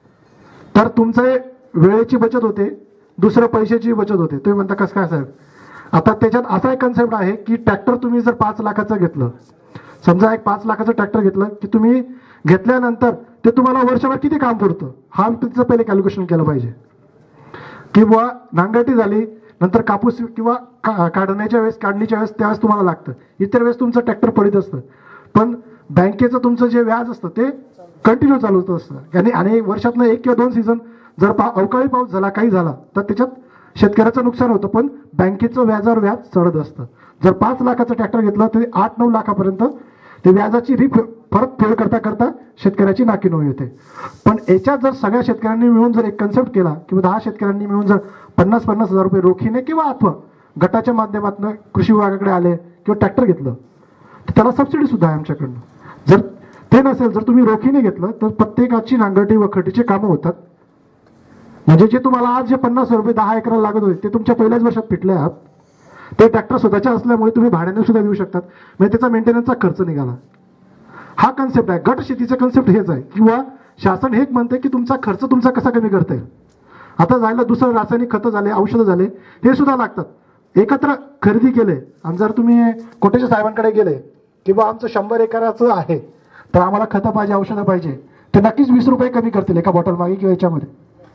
तर तुमचे वेळेची बचत होते, दुसरं पैशाची बचत होते. तुम्ही म्हणता कसं काय साहेब? आता त्याच्यात असा एक कन्सेप्ट आहे की ट्रॅक्टर तुम्ही जर पाच लाखाचं घेतलं, समजा एक पाच लाखाचं ट्रॅक्टर घेतलं की तुम्ही घेतल्यानंतर ते तुम्हाला वर्षभर किती काम करतं हा तुमचं पहिले कॅल्क्युलेशन केलं पाहिजे. किंवा नांगरटी झाली नंतर कापूस किंवा काढण्याच्या वेळेस काढणीच्या वेळेस त्यावेळेस तुम्हाला लागतं. इतर वेळेस तुमचं ट्रॅक्टर पडीत असतं. पण बँकेचं तुमचं जे व्याज असतं ते कंटिन्यू चालू होत असतं. आणि आणि वर्षातनं एक किंवा दोन सीझन जर पा अवकाळी पाऊस झाला काही झाला तर त्याच्यात शेतकऱ्याचं नुकसान होतं, पण बँकेचं व्याजावर व्याज चढत असतं. जर पाच लाखाचं ट्रॅक्टर घेतलं तरी आठ नऊ लाखापर्यंत ते व्याजाची री परत फेड करता करता शेतकऱ्याची नाकीनऊ येते. पण याच्यात जर सगळ्या शेतकऱ्यांनी मिळून जर एक कन्सेप्ट केला किंवा दहा शेतकऱ्यांनी मिळून जर पन्नास पन्नास हजार रुपये रोखीने किंवा अथवा गटाच्या माध्यमातून कृषी विभागाकडे आले किंवा ट्रॅक्टर घेतलं तर त्याला सबसिडी सुद्धा आहे आमच्याकडनं. जर ते नसेल, जर तुम्ही रोखीने घेतलं तर प्रत्येकाची नांगरटी वखटीची कामं होतात. म्हणजे जे तुम्हाला आज जे पन्नास रुपये दहा एकराला लागत होते ते तुमच्या पहिल्याच वर्षात फिटले आहात. ते ट्रॅक्टर स्वतःच्या असल्यामुळे तुम्ही भाड्याने सुद्धा देऊ शकतात. म्हणजे त्याचा मेंटेनन्सचा खर्च निघाला. हा कन्सेप्ट आहे. गट शेतीचा कन्सेप्ट हेच आहे. किंवा शासन हेच म्हणते की तुमचा खर्च तुमचा कसा कमी करता येईल. आता जायला दुसरं रासायनिक खतं झाले, औषधं झाले, हे सुद्धा लागतात. एकत्र खरेदी केले आणि जर तुम्ही कोटेच्या साहेबांकडे गेले किंवा आमचं शंभर एकराचं आहे तर आम्हाला खतं पाहिजे, औषधं पाहिजे, ते नक्कीच वीस रुपये कमी करतील एका बॉटल मागे किंवा याच्यामध्ये.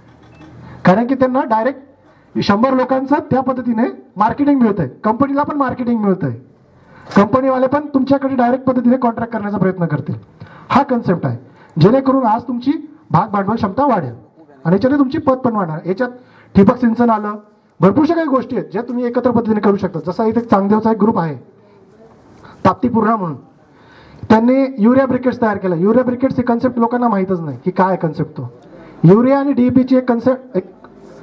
कारण की त्यांना डायरेक्ट शंभर लोकांचं त्या पद्धतीने मार्केटिंग मिळत आहे. कंपनीला पण मार्केटिंग मिळत आहे. कंपनीवाले पण तुमच्याकडे डायरेक्ट पद्धतीने कॉन्ट्रॅक्ट करण्याचा प्रयत्न करतील. हा कन्सेप्ट आहे. जेणेकरून आज तुमची भाग भांडवल क्षमता वाढेल आणि याच्याने तुमची पत पण वाढणार. याच्यात ठिबक सिंचन आलं, भरपूरशा काही गोष्टी आहेत ज्या तुम्ही एकत्र पद्धतीने करू शकता. जसा इथे चांगदेवचा एक ग्रुप आहे ताप्ती पूर्णा म्हणून, त्यांनी युरिया ब्रिकेट्स तयार केला. युरिया ब्रिकेट्स ही कन्सेप्ट लोकांना माहीतच नाही की काय कन्सेप्ट. तो युरिया आणि डीईपीची एक कन्सेप्ट एक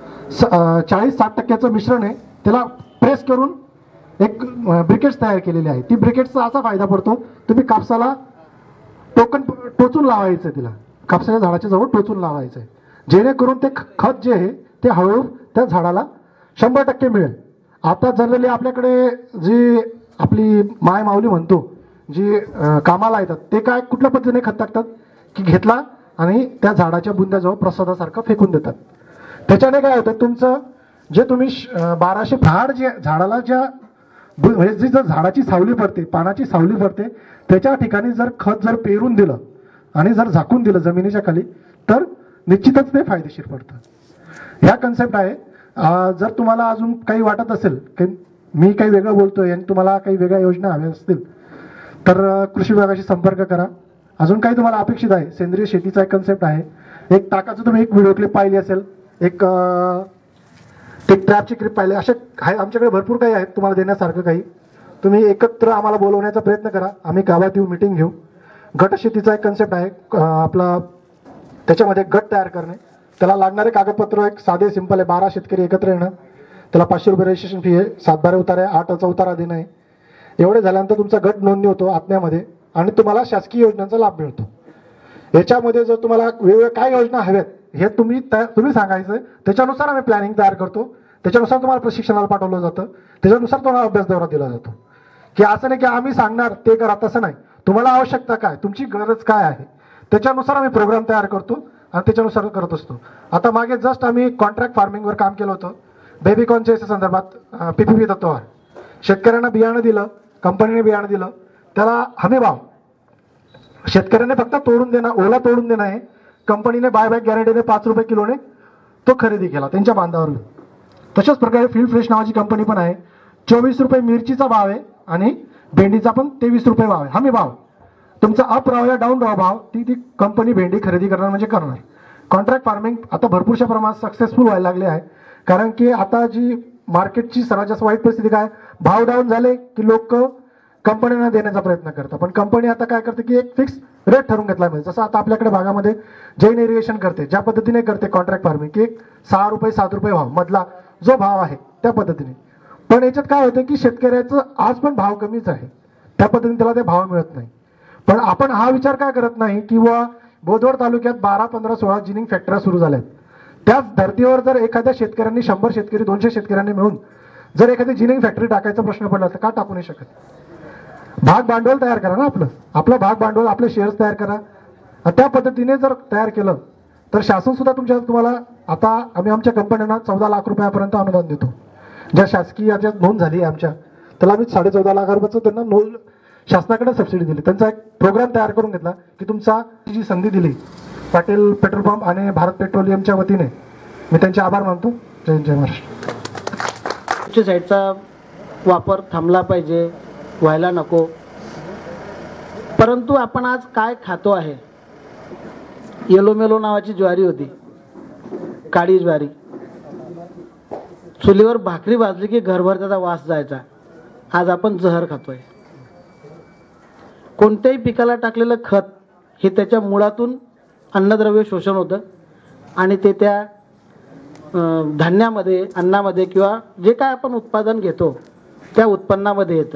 चाळीस साठ टक्क्याचं मिश्रण आहे. त्याला प्रेस करून एक ब्रिकेट्स तयार केलेली आहे. ती ब्रिकेट्सचा असा फायदा पडतो, तुम्ही कापसाला टोकन टोचून लावायचं आहे. तिला कापसाच्या झाडाच्या जवळ टोचून लावायचं आहे. जेणेकरून ते खत जे आहे ते हळूहळू त्या झाडाला शंभर टक्के मिळेल. आता जनरली आपल्याकडे जी आपली माय माऊली म्हणतो जी कामाला येतात ते काय कुठल्या पद्धतीने खत टाकतात की घेतला आणि त्या झाडाच्या बुंद्याजवळ प्रसादासारखं फेकून देतात. त्याच्याने काय होतं, तुमचं जे तुम्ही बाराशे झाड जे झाडाला ज्या म्हणजे जी जर झाडाची सावली पडते, पानाची सावली पडते, त्याच्या ठिकाणी जर खत जर पेरून दिलं आणि जर झाकून दिलं जमिनीच्या खाली तर निश्चितच ते फायदेशीर पडतं. ह्या कन्सेप्ट आहे. जर तुम्हाला अजून काही वाटत असेल की मी काही वेगळं बोलतोय आणि तुम्हाला काही वेगळ्या योजना हव्या असतील तर कृषी विभागाशी संपर्क करा. अजून काही तुम्हाला अपेक्षित आहे, सेंद्रिय शेतीचा एक कन्सेप्ट आहे. एक टाकाचं तुम्ही एक व्हिडिओ क्लिप पाहिली असेल, एक एक ट्रॅपची क्लिप पाहिली, असे आहे आमच्याकडे भरपूर काही आहेत तुम्हाला देण्यासारखं. काही तुम्ही एकत्र आम्हाला बोलवण्याचा प्रयत्न करा. आम्ही गावात येऊ, मिटिंग घेऊ. गट शेतीचा एक कन्सेप्ट आहे आपला, त्याच्यामध्ये गट तयार करणे. त्याला लागणारे कागदपत्र एक साधे सिंपल आहे. बारा शेतकरी एकत्र येणं, त्याला पाचशे रुपये रजिस्ट्रेशन फी आहे, सात बारा उतारे, आठचा उतारा देणं आहे. एवढे झाल्यानंतर तुमचा गट नोंदणी होतो आत्म्यामध्ये आणि तुम्हाला शासकीय योजनांचा लाभ मिळतो. याच्यामध्ये जर तुम्हाला वेगवेगळ्या काय योजना हव्यात हे तुम्ही तुम्ही सांगायचं, त्याच्यानुसार आम्ही प्लॅनिंग तयार करतो. त्याच्यानुसार तुम्हाला प्रशिक्षणाला पाठवलं जातं, त्याच्यानुसार तुम्हाला अभ्यास दौरा दिला जातो. की असं नाही की आम्ही सांगणार ते करा, तसं नाही. तुम्हाला आवश्यकता काय, तुमची गरज काय आहे त्याच्यानुसार आम्ही प्रोग्राम तयार करतो आणि त्याच्यानुसार करत असतो. आता मागे जस्ट आम्ही कॉन्ट्रॅक्ट फार्मिंगवर काम केलं होतं बेबीकॉनच्या संदर्भात. पी पी पी तत्वावर शेतकऱ्यांना बियाणं दिलं, कंपनीने बियाणं दिलं, त्याला हमी भाव शेतकऱ्याने फक्त तोडून देणं, ओला तोडून देणं आहे. कंपनीने बायबॅक गॅरंटीने पाच रुपये किलोने तो खरेदी केला त्यांच्या बांधावर. तशाच प्रकारे फील्ड फ्रेश नावाची कंपनी पण आहे. चोवीस रुपये मिरचीचा भाव आहे आणि भेंडीचा पण तेवीस रुपये भाव आहे. हमी भाव तुमचा अप राव या डाऊन राव भाव ती ती कंपनी भेंडी खरेदी करणार म्हणजे करणार. कॉन्ट्रॅक्ट फार्मिंग आता भरपूरशा प्रमाणात सक्सेसफुल व्हायला लागले आहे. कारण की आता जी मार्केटची सर्वात जास्त वाईट परिस्थिती काय, भाव डाऊन झाले की लोक कंपन्यांना देण्याचा प्रयत्न करतात. पण कंपनी आता काय करते की एक फिक्स रेट ठरवून घेतला पाहिजे. जसं आता आपल्याकडे भागामध्ये जैन इरिगेशन करते ज्या पद्धतीने करते कॉन्ट्रॅक्ट फार्मिंग की एक सहा रुपये सात रुपये भाव मधला जो भाव आहे त्या पद्धतीने. पण याच्यात काय होतं की शेतकऱ्याचं आज पण भाव कमीच आहे, त्या पद्धतीने त्याला ते भाव मिळत नाही. पण आपण हा विचार काय करत नाही किंवा बोदवड तालुक्यात बारा पंधरा सोळा जिनिंग फॅक्टऱ्या सुरू झाल्यात. त्याच धर्तीवर जर एखाद्या शेतकऱ्यांनी शंभर शेतकरी दोनशे शेतकऱ्यांनी मिळून जर एखादी जिनिंग फॅक्टरी टाकायचा प्रश्न पडला तर का टाकू नाही शकत. भाग भांडवल तयार करा ना, आपलं आपलं भाग भांडवल आपले शेअर्स तयार करा. त्या पद्धतीने जर तयार केलं तर शासन सुद्धा तुमच्या तुम्हाला आता आम्ही आमच्या कंपन्यांना चौदा लाख रुपयापर्यंत अनुदान देतो. ज्या शासकीय याच्यात नोंद झाली आमच्या त्याला आम्ही साडे चौदा लाख रुपयाचं त्यांना नोंद शासनाकडे सबसिडी दिली. त्यांचा एक प्रोग्राम तयार करून घेतला की तुमचा जी संधी दिली पाटील पेट्रोल पंप आणि भारत पेट्रोलियमच्या वतीने मी त्यांचे आभार मानतो. जय जय महाराष्ट्र. साईडचा वापर थांबला पाहिजे, व्हायला नको. परंतु आपण आज काय खातो आहे. येलो मेलो नावाची ज्वारी होती, काळी ज्वारी. चुलीवर भाकरी भाजली की घरभर त्याचा वास जायचा. आज आपण जहर खातोय. कोणत्याही पिकाला टाकलेलं खत हे त्याच्या मुळातून अन्नद्रव्य शोषण होतं आणि ते त्या धान्यामध्ये अन्नामध्ये किंवा जे काय आपण उत्पादन घेतो त्या उत्पन्नामध्ये येतं.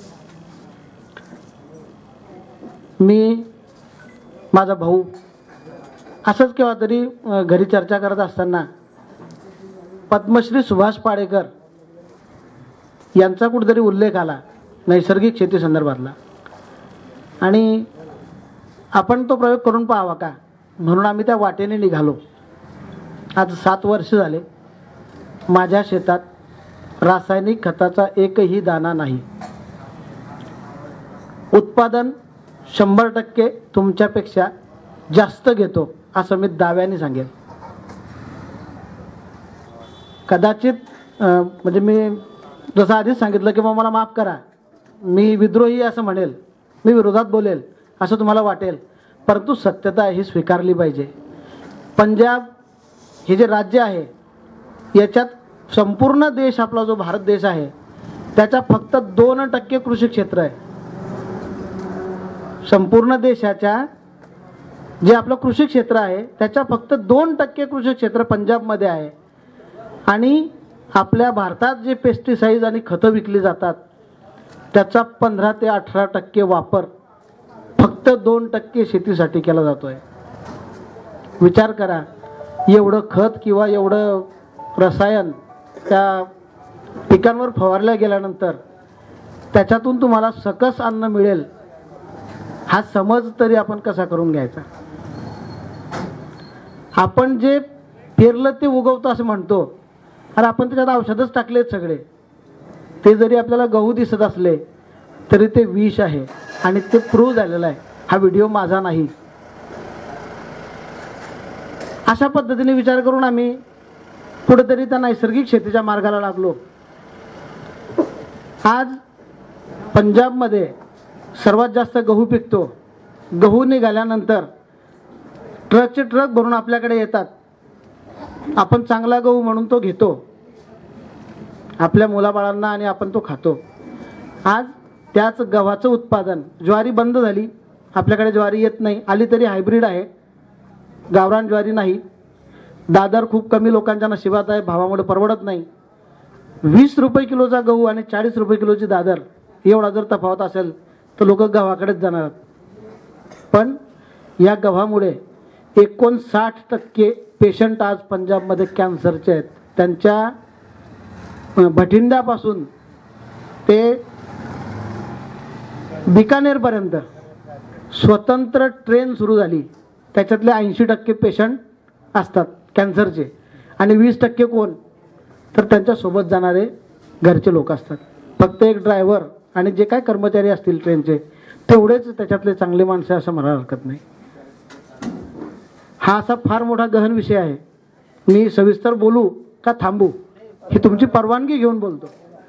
मी माझा भाऊ असंच केव्हा तरी घरी चर्चा करत असताना पद्मश्री सुभाष पाडेकर यांचा कुठेतरी उल्लेख आला नैसर्गिक शेती संदर्भातला. आणि आपण तो प्रयोग करून पाहावा का म्हणून आम्ही त्या वाटेने निघालो. आज सात वर्ष झाले माझ्या शेतात रासायनिक खताचा एकही दाणा नाही. उत्पादन शंभर टक्के तुमच्यापेक्षा जास्त घेतो असं मी दाव्याने सांगेन. कदाचित म्हणजे मी जसं आधीच सांगितलं की मला माफ करा, मी विद्रोही असं म्हणेल, मी विरोधात बोलेल असं तुम्हाला वाटेल, परंतु सत्यता ही स्वीकारली पाहिजे. पंजाब हे जे राज्य आहे याच्यात संपूर्ण देश आपला जो भारत देश आहे त्याच्या फक्त दोन टक्के कृषी क्षेत्र आहे. संपूर्ण देशाच्या जे आपलं कृषी क्षेत्र आहे त्याच्या फक्त दोन टक्के कृषी क्षेत्र पंजाबमध्ये आहे. आणि आपल्या भारतात जे पेस्टिसाइड आणि खतं विकली जातात त्याचा पंधरा ते अठरा टक्के वापर फक्त दोन टक्के शेतीसाठी केला जातोय. विचार करा, एवढं खत किंवा एवढं रसायन त्या पिकांवर फवारल्या गेल्यानंतर त्याच्यातून तुम्हाला सकस अन्न मिळेल हा समज तरी आपण कसा करून घ्यायचा. आपण जे पेरलं ते उगवतं असं म्हणतो, अरे आपण त्याच्यात औषधच टाकलेत सगळे. ते जरी आपल्याला गहू दिसत असले तरी ते विष आहे आणि ते प्रूव्ह झालेलं आहे. हा व्हिडिओ माझा नाही. अशा पद्धतीने विचार करून आम्ही कुठेतरी त्या नैसर्गिक शेतीच्या मार्गाला लागलो. आज पंजाबमध्ये सर्वात जास्त गहू पिकतो. गहू निघाल्यानंतर ट्रकचे ट्रक भरून आपल्याकडे येतात. आपण चांगला गहू म्हणून तो घेतो आपल्या मुलाबाळांना आणि आपण तो खातो. आज त्याच गव्हाचं उत्पादन, ज्वारी बंद झाली, आपल्याकडे ज्वारी येत नाही, आली तरी हायब्रिड आहे, गावरान ज्वारी नाही. दादर खूप कमी लोकांच्या नशिबात आहे, भावामुळे परवडत नाही. वीस रुपये किलोचा गहू आणि चाळीस रुपये किलोची दादर एवढा जर तफावत असेल तर लोक गव्हाकडेच जाणार. पण या गव्हामुळे एकोणसाठ टक्के पेशंट आज पंजाबमध्ये कॅन्सरचे आहेत. त्यांच्या भटिंड्यापासून ते बिकानेरपर्यंत स्वतंत्र ट्रेन सुरू झाली त्याच्यातले ऐंशी टक्के पेशंट असतात कॅन्सरचे आणि वीस टक्के कोण, तर त्यांच्यासोबत जाणारे घरचे लोक असतात. फक्त एक ड्रायव्हर आणि जे काय कर्मचारी असतील ट्रेनचे तेवढेच त्याच्यातले चांगले माणसं असं म्हणायला हरकत नाही. हा असा फार मोठा गहन विषय आहे. मी सविस्तर बोलू का थांबू ही तुमची परवानगी घेऊन बोलतो.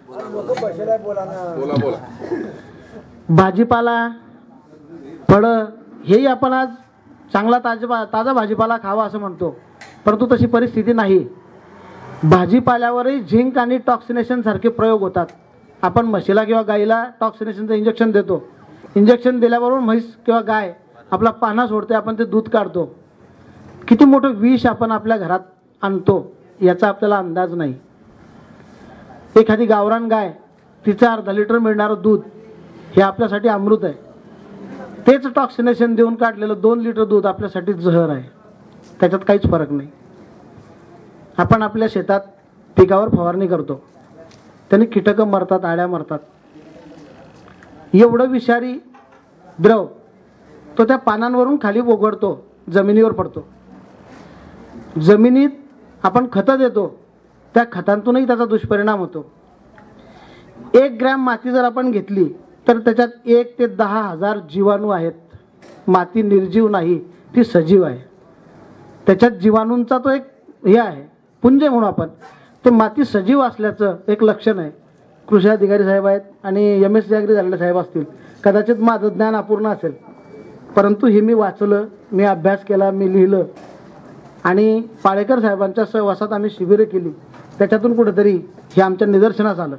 भाजीपाला फळं हेही आपण आज चांगला ताजा ताजा भाजीपाला खावा असं म्हणतो, परंतु तशी परिस्थिती नाही. भाजीपाल्यावरही झिंक आणि टॉक्सिनेशन सारखे प्रयोग होतात. आपण म्हशीला किंवा गाईला टॉक्सिनेशनचं इंजेक्शन देतो. इंजेक्शन दिल्याबरोबर म्हैस किंवा गाय आपला पाना सोडते, आपण ते दूध काढतो. किती मोठं विष आपण आपल्या घरात आणतो याचा आपल्याला अंदाज नाही. एखादी गावरान गाय तिचं अर्धा लिटर मिळणारं दूध हे आपल्यासाठी अमृत आहे. तेच टॉक्सिनेशन देऊन काढलेलं दोन लिटर दूध आपल्यासाठी जहर आहे. त्याच्यात काहीच फरक नाही. आपण आपल्या शेतात पिकावर फवारणी करतो, त्याने कीटकं मरतात, आळ्या मरतात. एवढं विषारी द्रव तो त्या पानांवरून खाली ओघळतो, जमिनीवर पडतो. जमिनीत आपण खतं देतो, त्या खतांतूनही त्याचा दुष्परिणाम होतो. एक ग्रॅम माती जर आपण घेतली तर त्याच्यात एक ते दहा हजार जीवाणू आहेत. माती निर्जीव नाही, ती सजीव आहे. त्याच्यात जीवाणूंचा तो एक हे आहे, पुंज म्हणून आपण. ते माती सजीव असल्याचं एक लक्षण आहे. कृषी अधिकारी साहेब आहेत आणि एम एस सी अग्री झालेले साहेब असतील, कदाचित माझं ज्ञान अपूर्ण असेल, परंतु हे मी वाचलं, मी अभ्यास केला, मी लिहिलं आणि पाळेकर साहेबांच्या सहवासात आम्ही शिबिरं केली. त्याच्यातून कुठेतरी हे आमच्या निदर्शनास आलं.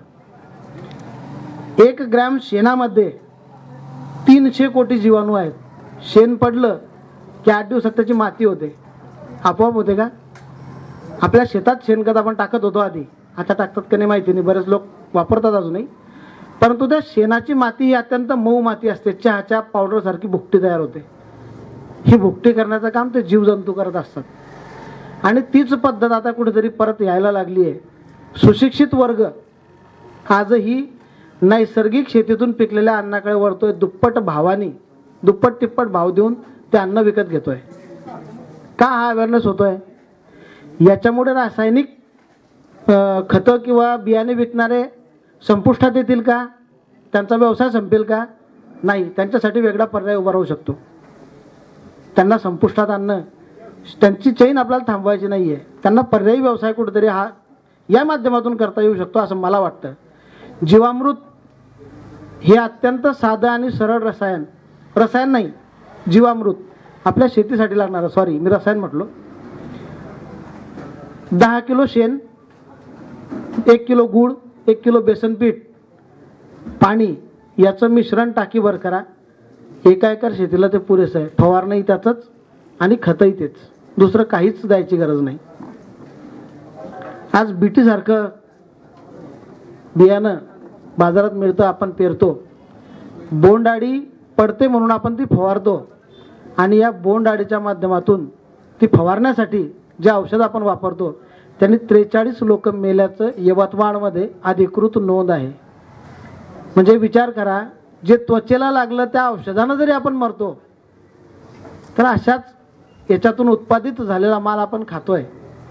एक ग्रॅम शेणामध्ये तीनशे कोटी जीवाणू आहेत. शेण पडलं की आठ दिवसात त्याची माती होते. आपोआप होते का? आपल्या शेतात शेणखत आपण टाकत होतो आधी, आता टाकतात का नाही माहिती नाही, बरेच लोक वापरतात अजूनही. परंतु त्या शेणाची माती ही अत्यंत मऊ माती असते. चहाच्या पावडरसारखी भुकटी तयार होते. ही भुकटी करण्याचं काम ते जीवजंतू करत असतात. आणि तीच पद्धत आता कुठेतरी परत यायला लागली आहे. सुशिक्षित वर्ग आजही नैसर्गिक शेतीतून पिकलेल्या अन्नाकडे वळतोय. दुप्पट भावानी दुप्पट तिप्पट भाव देऊन ते अन्न विकत घेतोय. का हा अवेअरनेस होतोय? याच्यामुळे रासायनिक खतं किंवा बियाणे विकणारे संपुष्टात येतील का? त्यांचा व्यवसाय संपेल का? नाही. त्यांच्यासाठी वेगळा पर्याय उभा राहू शकतो. त्यांना संपुष्टात आणणं, त्यांची चैन आपल्याला थांबवायची नाही आहे. त्यांना पर्यायी व्यवसाय कुठेतरी हा या माध्यमातून करता येऊ शकतो असं मला वाटतं. जीवामृत हे अत्यंत साधं आणि सरळ रसायन रसायन नाही जीवामृत आपल्या शेतीसाठी लागणारं, सॉरी मी रसायन म्हटलो. दहा किलो शेण, एक किलो गूळ, एक किलो बेसन पीठ, पाणी याचं मिश्रण टाकीवर करा. एका एकर शेतीला ते पुरेसं आहे. फवारणंही त्याचंच आणि खतही तेच, दुसरं काहीच द्यायची गरज नाही. आज बीटीसारखं बियाणं बाजारात मिळतं, आपण पेरतो. बोंडअळी पडते म्हणून आपण ती फवारतो आणि या बोंडअळीच्या माध्यमातून ती फवारण्यासाठी जे औषध आपण वापरतो त्यांनी त्रेचाळीस लोक मेल्याचं यवतमाळमध्ये अधिकृत नोंद आहे. म्हणजे विचार करा, जे त्वचेला लागलं त्या औषधानं जरी आपण मरतो तर अशाच याच्यातून उत्पादित झालेला माल आपण खातोय.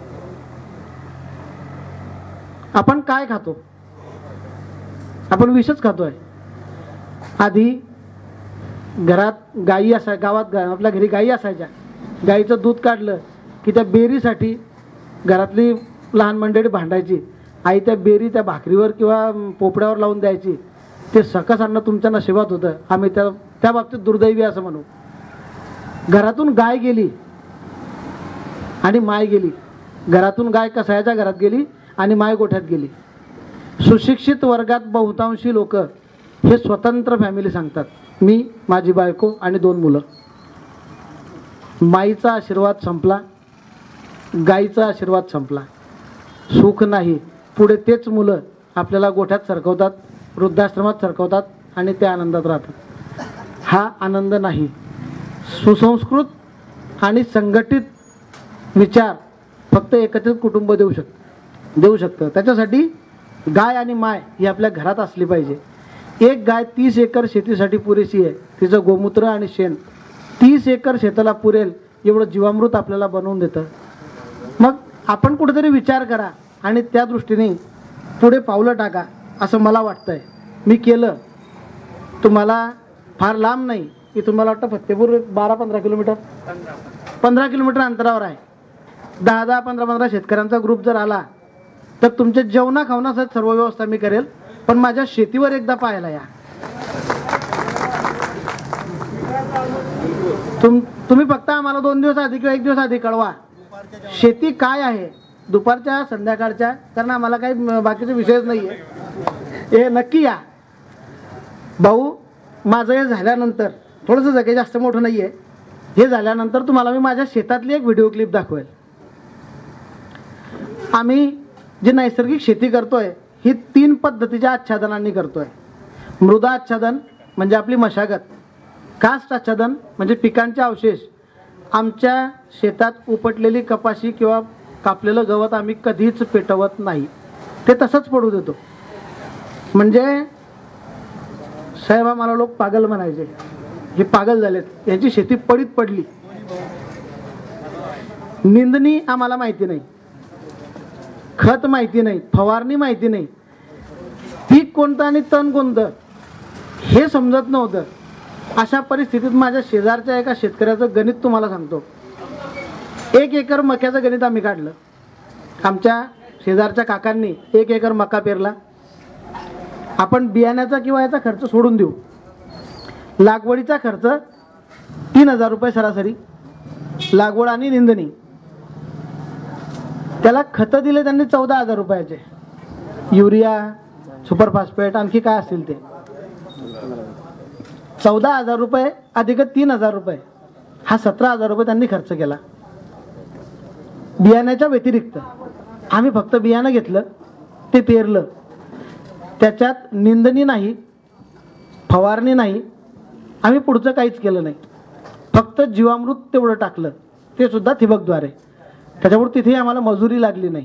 आपण काय खातो? आपण विषच खातोय. आधी घरात गायी असाय गावात आपल्या घरी गायी असायच्या. गाईचं दूध काढलं की त्या बेरीसाठी घरातली लहान मंडळी भांडायची. आई त्या बेरी त्या भाकरीवर किंवा पोपड्यावर लावून द्यायची. ते सकस अन्न तुमच्या नशिबात होतं. आम्ही त्या त्या बाबतीत दुर्दैवी असं म्हणू. घरातून गाय गेली आणि माय गेली. घरातून गाय कसायाच्या घरात गेली आणि माय गोठ्यात गेली. सुशिक्षित वर्गात बहुतांशी लोक हे स्वतंत्र फॅमिली सांगतात. मी, माझी बायको आणि दोन मुलं. माईचा आशीर्वाद संपला, गाईचा आशीर्वाद संपला. सुख नाही. पुढे तेच मुलं आपल्याला गोठ्यात सरकवतात, वृद्धाश्रमात सरकवतात आणि ते आनंदात राहतात. हा आनंद नाही. सुसंस्कृत आणि संघटित विचार फक्त एकत्रित कुटुंब देऊ शकतं देऊ शकतं त्याच्यासाठी गाय आणि माय ही आपल्या घरात असली पाहिजे. एक गाय तीस एकर शेतीसाठी पुरेशी आहे. तिचं गोमूत्र आणि शेण तीस एकर शेताला पुरेल एवढं जीवामृत आपल्याला बनवून देतं. मग आपण कुठेतरी विचार करा आणि त्या दृष्टीने पुढे पावलं टाका असं मला वाटतंय. मी केलं. तुम्हाला फार लांब नाही की तुम्हाला वाटतं फत्तेपूर बारा पंधरा किलोमीटर पंधरा किलोमीटर अंतरावर आहे. दहा दहा पंधरा पंधरा शेतकऱ्यांचा ग्रुप जर आला तर तुमच्या जेवणा खावण्यासाठी सर्व व्यवस्था मी करेल, पण माझ्या शेतीवर एकदा पाहायला या. तुम तुम्ही फक्त आम्हाला दोन दिवस आधी किंवा एक दिवस आधी कळवा शेती काय आहे, दुपारच्या संध्याकाळच्या, कारण आम्हाला काही बाकीचे विषयच नाही आहे. हे नक्की या. भाऊ माझं हे झाल्यानंतर थोडंसं जगे जास्त मोठं नाही आहे, हे झाल्यानंतर तुम्हाला मी माझ्या शेतातली एक व्हिडिओ क्लिप दाखवेल. आम्ही जी नैसर्गिक शेती करतोय ही तीन पद्धतीच्या आच्छादनांनी करतोय. मृदा आच्छादन म्हणजे आपली मशागत, कास्ट आच्छादन म्हणजे पिकांचे अवशेष. आमच्या शेतात उपटलेली कपाशी किंवा कापलेलं गवत आम्ही कधीच पेटवत नाही, ते तसंच पडू देतो. म्हणजे साहेब आम्हाला लोक पागल म्हणायचे, हे पागल झालेत, यांची शेती पडीत पडली. निंदणी आम्हाला माहिती नाही, खत माहिती नाही, फवारणी माहिती नाही, पीक कोणतं आणि तण कोणतं हे समजत नव्हतं. अशा परिस्थितीत माझ्या शेजारच्या एका शेतकऱ्याचं गणित तुम्हाला सांगतो. एक एकर मक्याचं गणित आम्ही काढलं. आमच्या शेजारच्या काकांनी एक एकर मका पेरला. आपण बियाण्याचा किंवा याचा खर्च सोडून देऊ, लागवडीचा खर्च तीन हजार रुपये सरासरी, लागवड आणि निंदणी. त्याला खतं दिले त्यांनी चौदा हजार रुपयाचे, युरिया सुपर फॉस्फेट आणखी काय असतील ते. चौदा हजार रुपये अधिक तीन हजार रुपये हा सतरा हजार रुपये त्यांनी खर्च केला. बियाण्याच्या व्यतिरिक्त आम्ही फक्त बियाणं घेतलं, ते पेरलं, त्याच्यात निंदणी नाही, फवारणी नाही, आम्ही पुढचं काहीच केलं नाही, फक्त जीवामृत तेवढं टाकलं, ते सुद्धा ठिबकद्वारे. त्याच्यामुळे तिथेही आम्हाला मजुरी लागली नाही.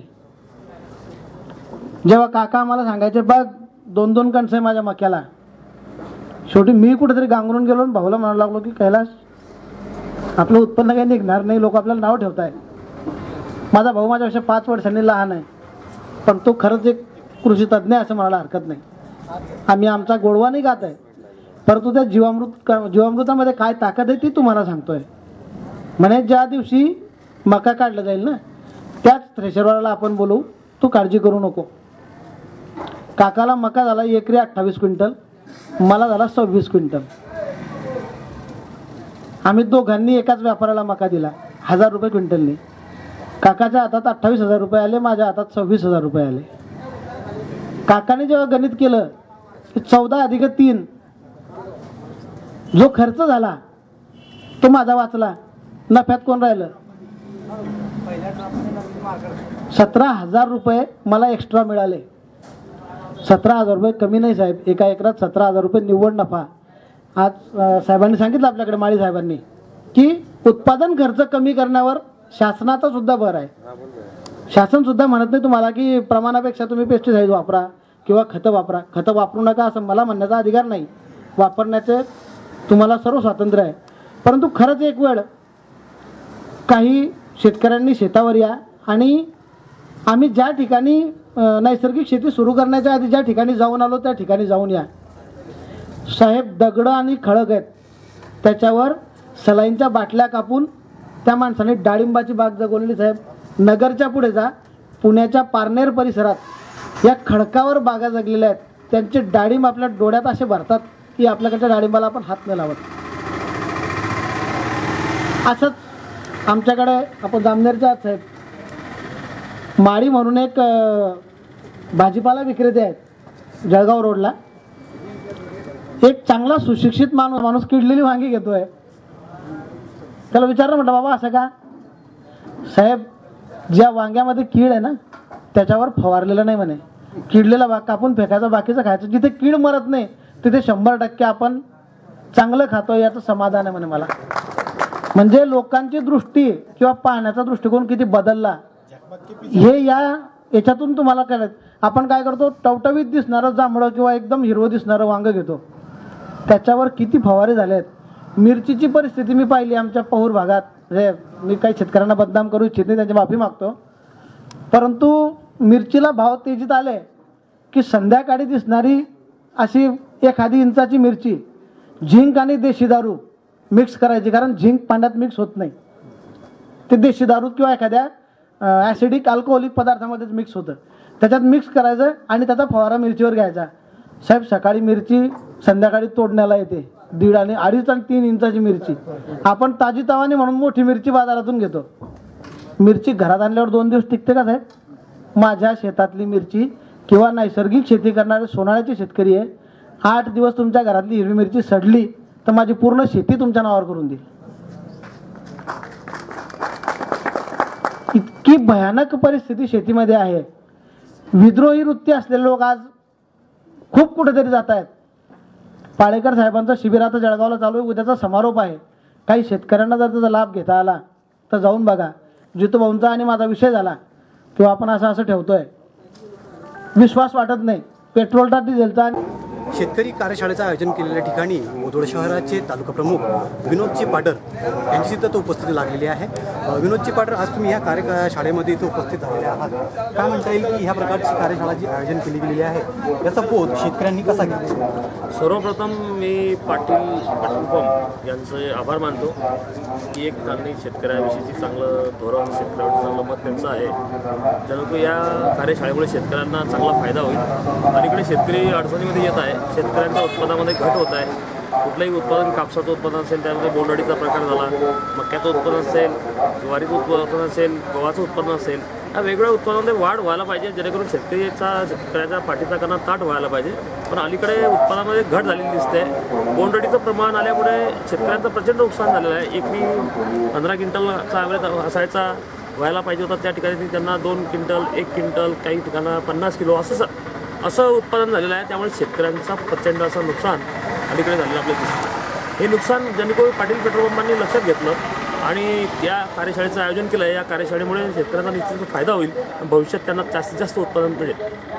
जेव्हा काका आम्हाला सांगायचे बघ दोन दोन कणसं आहे माझ्या मक्याला, शेवटी मी कुठेतरी गांगरून गेलो आणि भाऊला म्हणायला लागलो की कैलास आपलं उत्पन्न काही निघणार नाही, लोक आपल्याला नाव ठेवत आहे. माझा भाऊ माझ्यापेक्षा पाच वर्षांनी लहान आहे, पण तो खरंच एक कृषी तज्ज्ञ असं म्हणायला हरकत नाही. आम्ही आमचा गोडवा नाही गात आहे, परंतु त्या जीवामृत जीवामृतामध्ये काय ताकद आहे ती तुम्हाला सांगतोय. म्हणे ज्या दिवशी मका काढला जाईल ना त्याच थ्रेशरवाल्याला आपण बोलू, तू काळजी करू नको. काकाला मका झाला एकरी अठ्ठावीस क्विंटल, मला झाला सव्वीस क्विंटल. आम्ही दोघांनी एकाच व्यापाराला मका दिला हजार रुपये क्विंटलनी. काकाच्या हातात अठ्ठावीस हजार रुपये आले, माझ्या हातात सव्वीस हजार रुपये आले. काकाने जेव्हा गणित केलं चौदा अधिक तीन, जो खर्च झाला तो माझा वाचला, नफ्यात कोण राहिलं? सतरा हजार रुपये मला एक्स्ट्रा मिळाले. सतरा हजार रुपये कमी नाही साहेब, एका एकरात सतरा हजार रुपये निव्वळ नफा. आज साहेबांनी सांगितलं आपल्याकडे, माळी साहेबांनी, की उत्पादन खर्च कमी करण्यावर शासनाचा सुद्धा भर आहे. शासन सुद्धा म्हणत नाही तुम्हाला की प्रमाणापेक्षा तुम्ही पेस्टिसाइड वापरा किंवा खतं वापरा. खतं वापरू नका असं मला म्हणण्याचा अधिकार नाही, वापरण्याचे तुम्हाला सर्व स्वातंत्र्य आहे. परंतु खरंच एक वेळ काही शेतकऱ्यांनी शेतावर या आणि आम्ही ज्या ठिकाणी नैसर्गिक शेती सुरू करण्याच्या आधी ज्या ठिकाणी जाऊन आलो त्या ठिकाणी जाऊन या. साहेब दगडं आणि खडक आहेत, त्याच्यावर सलाईंच्या बाटल्या कापून त्या माणसाने डाळिंबाची बाग जगवलेली. साहेब नगरच्या पुढे जा, पुण्याच्या पारनेर परिसरात या खडकावर बागा जगलेल्या आहेत. त्यांचे डाळिंब आपल्या डोळ्यात असे भरतात की आपल्याकडच्या डाळिंबाला आपण हात न लावत. असंच आमच्याकडे आपण जामनेरच्या आत साहेब माळी म्हणून एक भाजीपाला विक्रेते आहेत जळगाव रोडला. एक चांगला सुशिक्षित माणूस माणूस किडलेली वांगी घेतोय. त्याला विचारलं म्हटलं बाबा असं का? साहेब ज्या वांग्यामध्ये कीड आहे ना त्याच्यावर फवारलेलं नाही म्हणे, किडलेला भाग कापून फेकायचा, बाकीचं खायचं. जिथे कीड मरत नाही तिथे शंभर टक्के आपण चांगलं खातो याचं समाधान आहे म्हणे मला. म्हणजे लोकांची दृष्टी किंवा पाहण्याचा दृष्टिकोन किती बदलला हे या याच्यातून तुम्हाला कळत. आपण काय करतो, टवटवीत दिसणारं जांभळं किंवा एकदम हिरवं दिसणारं वांगं घेतो, त्याच्यावर किती फवारे झाले आहेत. मिरचीची परिस्थिती मी पाहिली आमच्या पहूर भागात. म्हणजे मी काही शेतकऱ्यांना बदनाम करू इच्छित नाही, त्यांची माफी मागतो. परंतु मिरचीला भाव तेजीत आले की संध्याकाळी दिसणारी अशी एखादी इंचाची मिरची झिंक आणि देशी दारू मिक्स करायची, कारण झिंक पाण्यात मिक्स होत नाही, ते देशी दारू किंवा एखाद्या ॲसिडिक अल्कोहोलिक पदार्थामध्येच मिक्स होतं, त्याच्यात मिक्स करायचं आणि त्याचा फवारा मिरचीवर घ्यायचा. साहेब सकाळी मिरची संध्याकाळी तोडण्याला येते, दीड आणि अडीच आणि तीन इंचाची मिरची. आपण ताजी तवानी म्हणून मोठी मिरची बाजारातून घेतो. मिरची घरात आणल्यावर दोन दिवस टिकते का साहेब? माझ्या शेतातली मिरची किंवा नैसर्गिक शेती करणारे सोनाळ्याचे शेतकरी आहे, आठ दिवस तुमच्या घरातली हिरवी मिरची सडली तर माझी पूर्ण शेती तुमच्या नावावर करून देईल. इतकी भयानक परिस्थिती शेतीमध्ये आहे. विद्रोही वृत्ती असलेले लोक आज खूप कुठेतरी जात आहेत. पाळेकर साहेबांचा शिबिर आता जळगावला चालू आहे, उद्याचा समारोप आहे. काही शेतकऱ्यांना जर त्याचा लाभ घेता आला तर जाऊन बघा. जितू भाऊंचा आणि माझा विषय झाला किंवा आपण असं असं ठेवतोय, विश्वास वाटत नाही. पेट्रोलचा डिझेलचा शेतकरी कार्यशाळेचं आयोजन केलेल्या ठिकाणी मुधोळ शहराचे तालुका प्रमुख विनोदजी पाटर यांची तिथं उपस्थिती लागलेली आहे. विनोदजी पाटर, आज तुम्ही या कार्यशाळेमध्ये इथे उपस्थित झालेले आहात, काय म्हणता येईल की ह्या प्रकारची कार्यशाळा जी आयोजन केली गेलेली आहे याचा बोध शेतकऱ्यांनी कसा घेतला? सर्वप्रथम मी पाटील पाटील यांचे आभार मानतो की एक त्यांनी शेतकऱ्याविषयीची चांगलं धोरण, शेतकऱ्यावर चांगलं मत त्यांचं आहे, ज्यामुळे या कार्यशाळेमुळे शेतकऱ्यांना चांगला फायदा होईल. अलीकडे शेतकरी अडचणीमध्ये येत आहे, शेतकऱ्यांच्या उत्पन्नामध्ये घट होत आहे. कुठलंही उत्पादन, कापसाचं उत्पादन असेल त्यामध्ये बोंडअळीचा प्रकार झाला, मक्याचं उत्पादन असेल, ज्वारीचं उत्पादन असेल, गव्हाचं उत्पादन असेल, या वेगवेगळ्या उत्पादनामध्ये वाढ व्हायला पाहिजे, जेणेकरून शेतकरीचा शेतकऱ्याच्या पाठीचा कणा ताट व्हायला पाहिजे. पण अलीकडे उत्पादनामध्ये घट झालेली दिसते. बोंडअळीचं प्रमाण आल्यामुळे शेतकऱ्यांचं प्रचंड नुकसान झालेलं आहे. एक मी पंधरा क्विंटलचा ॲव्हरेज असायचा व्हायला पाहिजे होता, त्या ठिकाणी त्यांना दोन क्विंटल, एक क्विंटल, काही ठिकाणं पन्नास किलो असं असं उत्पादन झालेलं आहे. त्यामुळे शेतकऱ्यांचा प्रचंड असं नुकसान अलीकडे झालेलं आपल्याला दिसतं. हे नुकसान ज्यांनी पाटील पेट्रोल पंपांनी लक्षात घेतलं आणि या कार्यशाळेचं आयोजन केलं आहे. या कार्यशाळेमुळे शेतकऱ्यांना निश्चित फायदा होईल, भविष्यात त्यांना जास्तीत जास्त उत्पादन मिळेल.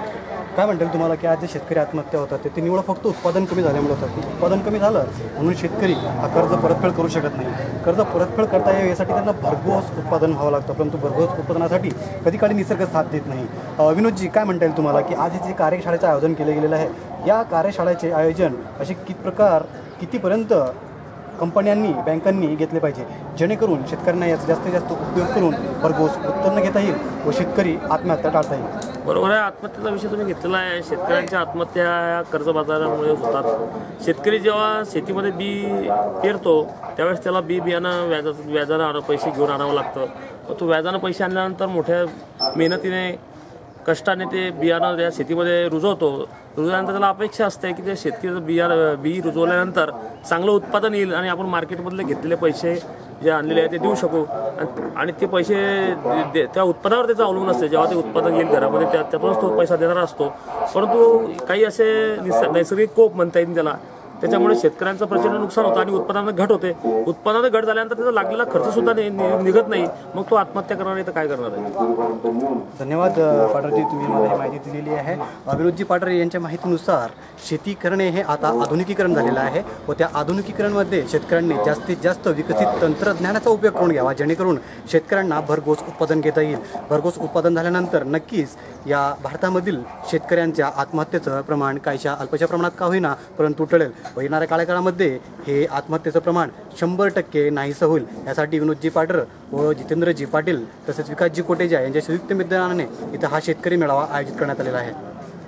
काय म्हणतील तुम्हाला की आज जे शेतकरी आत्महत्या होतात ते निवड फक्त उत्पादन कमी झाल्यामुळे होतात? उत्पादन कमी झालं म्हणून शेतकरी हा कर्ज परतफेड करू शकत नाही. कर्ज परतफेड करता यावे यासाठी त्यांना भरघोस उत्पादन व्हावं लागतं, परंतु भरघोस उत्पादनासाठी कधी काळी निसर्ग साथ देत नाही. विनोदजी, काय म्हणता येईल तुम्हाला की आज जे कार्यशाळेचं आयोजन केलं गेलेलं आहे, या कार्यशाळेचे आयोजन असे किती प्रकार कितीपर्यंत कंपन्यांनी, बँकांनी घेतले पाहिजे, जेणेकरून शेतकऱ्यांना याचा जास्तीत जास्त उपयोग करून भरघोस उत्पन्न घेता येईल व शेतकरी आत्महत्या टाळता येईल? बरोबर आहे, आत्महत्येचा विषय तुम्ही घेतलेला आहे. शेतकऱ्यांच्या आत्महत्या कर्जबाजारामुळे होतात. शेतकरी जेव्हा शेतीमध्ये बी पेरतो त्यावेळेस त्याला बी बियाणं व्याजा व्याजानं पैसे घेऊन आणावं लागतं. तो व्याजानं पैसे आणल्यानंतर मोठ्या मेहनतीने, कष्टाने ते बियाणं त्या शेतीमध्ये रुजवतो. रुजवल्यानंतर त्याला अपेक्षा असते की ते शेतकऱ्याचं बियाणं बी रुजवल्यानंतर चांगलं उत्पादन येईल आणि आपण मार्केटमधले घेतलेले पैसे जे आणलेले आहेत ते देऊ शकू. आणि ते पैसे त्या उत्पन्नावर त्याचं अवलंबून असते. जेव्हा ते उत्पादन येईल घरामध्ये त्या त्यातूनच तो पैसा देणारा असतो. परंतु काही असे नैसर्गिक कोप म्हणता येईल त्याला, त्याच्यामुळे शेतकऱ्यांचं प्रचंड नुकसान होतं आणि उत्पादनात घट होते. उत्पादनात घट झाल्यानंतर त्याचा लागलेला खर्च सुद्धा निघत नाही, मग तो आत्महत्या करणार आहे तर काय करणार आहे? धन्यवाद पाटरजी, तुम्ही मला ही माहिती दिलेली आहे. विनोदजी पाटर यांच्या माहितीनुसार शेती करणे हे आता आधुनिकीकरण झालेलं आहे व त्या आधुनिकीकरणमध्ये शेतकऱ्यांनी जास्तीत जास्त विकसित तंत्रज्ञानाचा उपयोग करून घ्यावा, जेणेकरून शेतकऱ्यांना भरघोस उत्पादन घेता येईल. भरघोस उत्पादन झाल्यानंतर नक्कीच या भारतामधील शेतकऱ्यांच्या आत्महत्येचं प्रमाण काहीशा अल्पशा प्रमाणात का होईना परंतु टळेल व येणाऱ्या काळाकाळामध्ये हे आत्महत्येचं प्रमाण शंभर टक्के नाहीसं होईल. यासाठी विनोदजी पाटर व जितेंद्रजी पाटील तसेच विकासजी कोटेजा यांच्या संयुक्त विद्यमानाने इथं हा शेतकरी मेळावा आयोजित करण्यात आलेला आहे.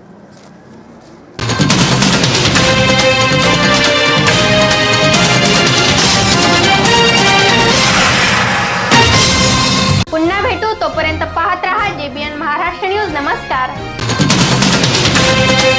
पुन्हा भेटू, तोपर्यंत पाहत रहा जेबीएन महाराष्ट्र न्यूज. नमस्कार.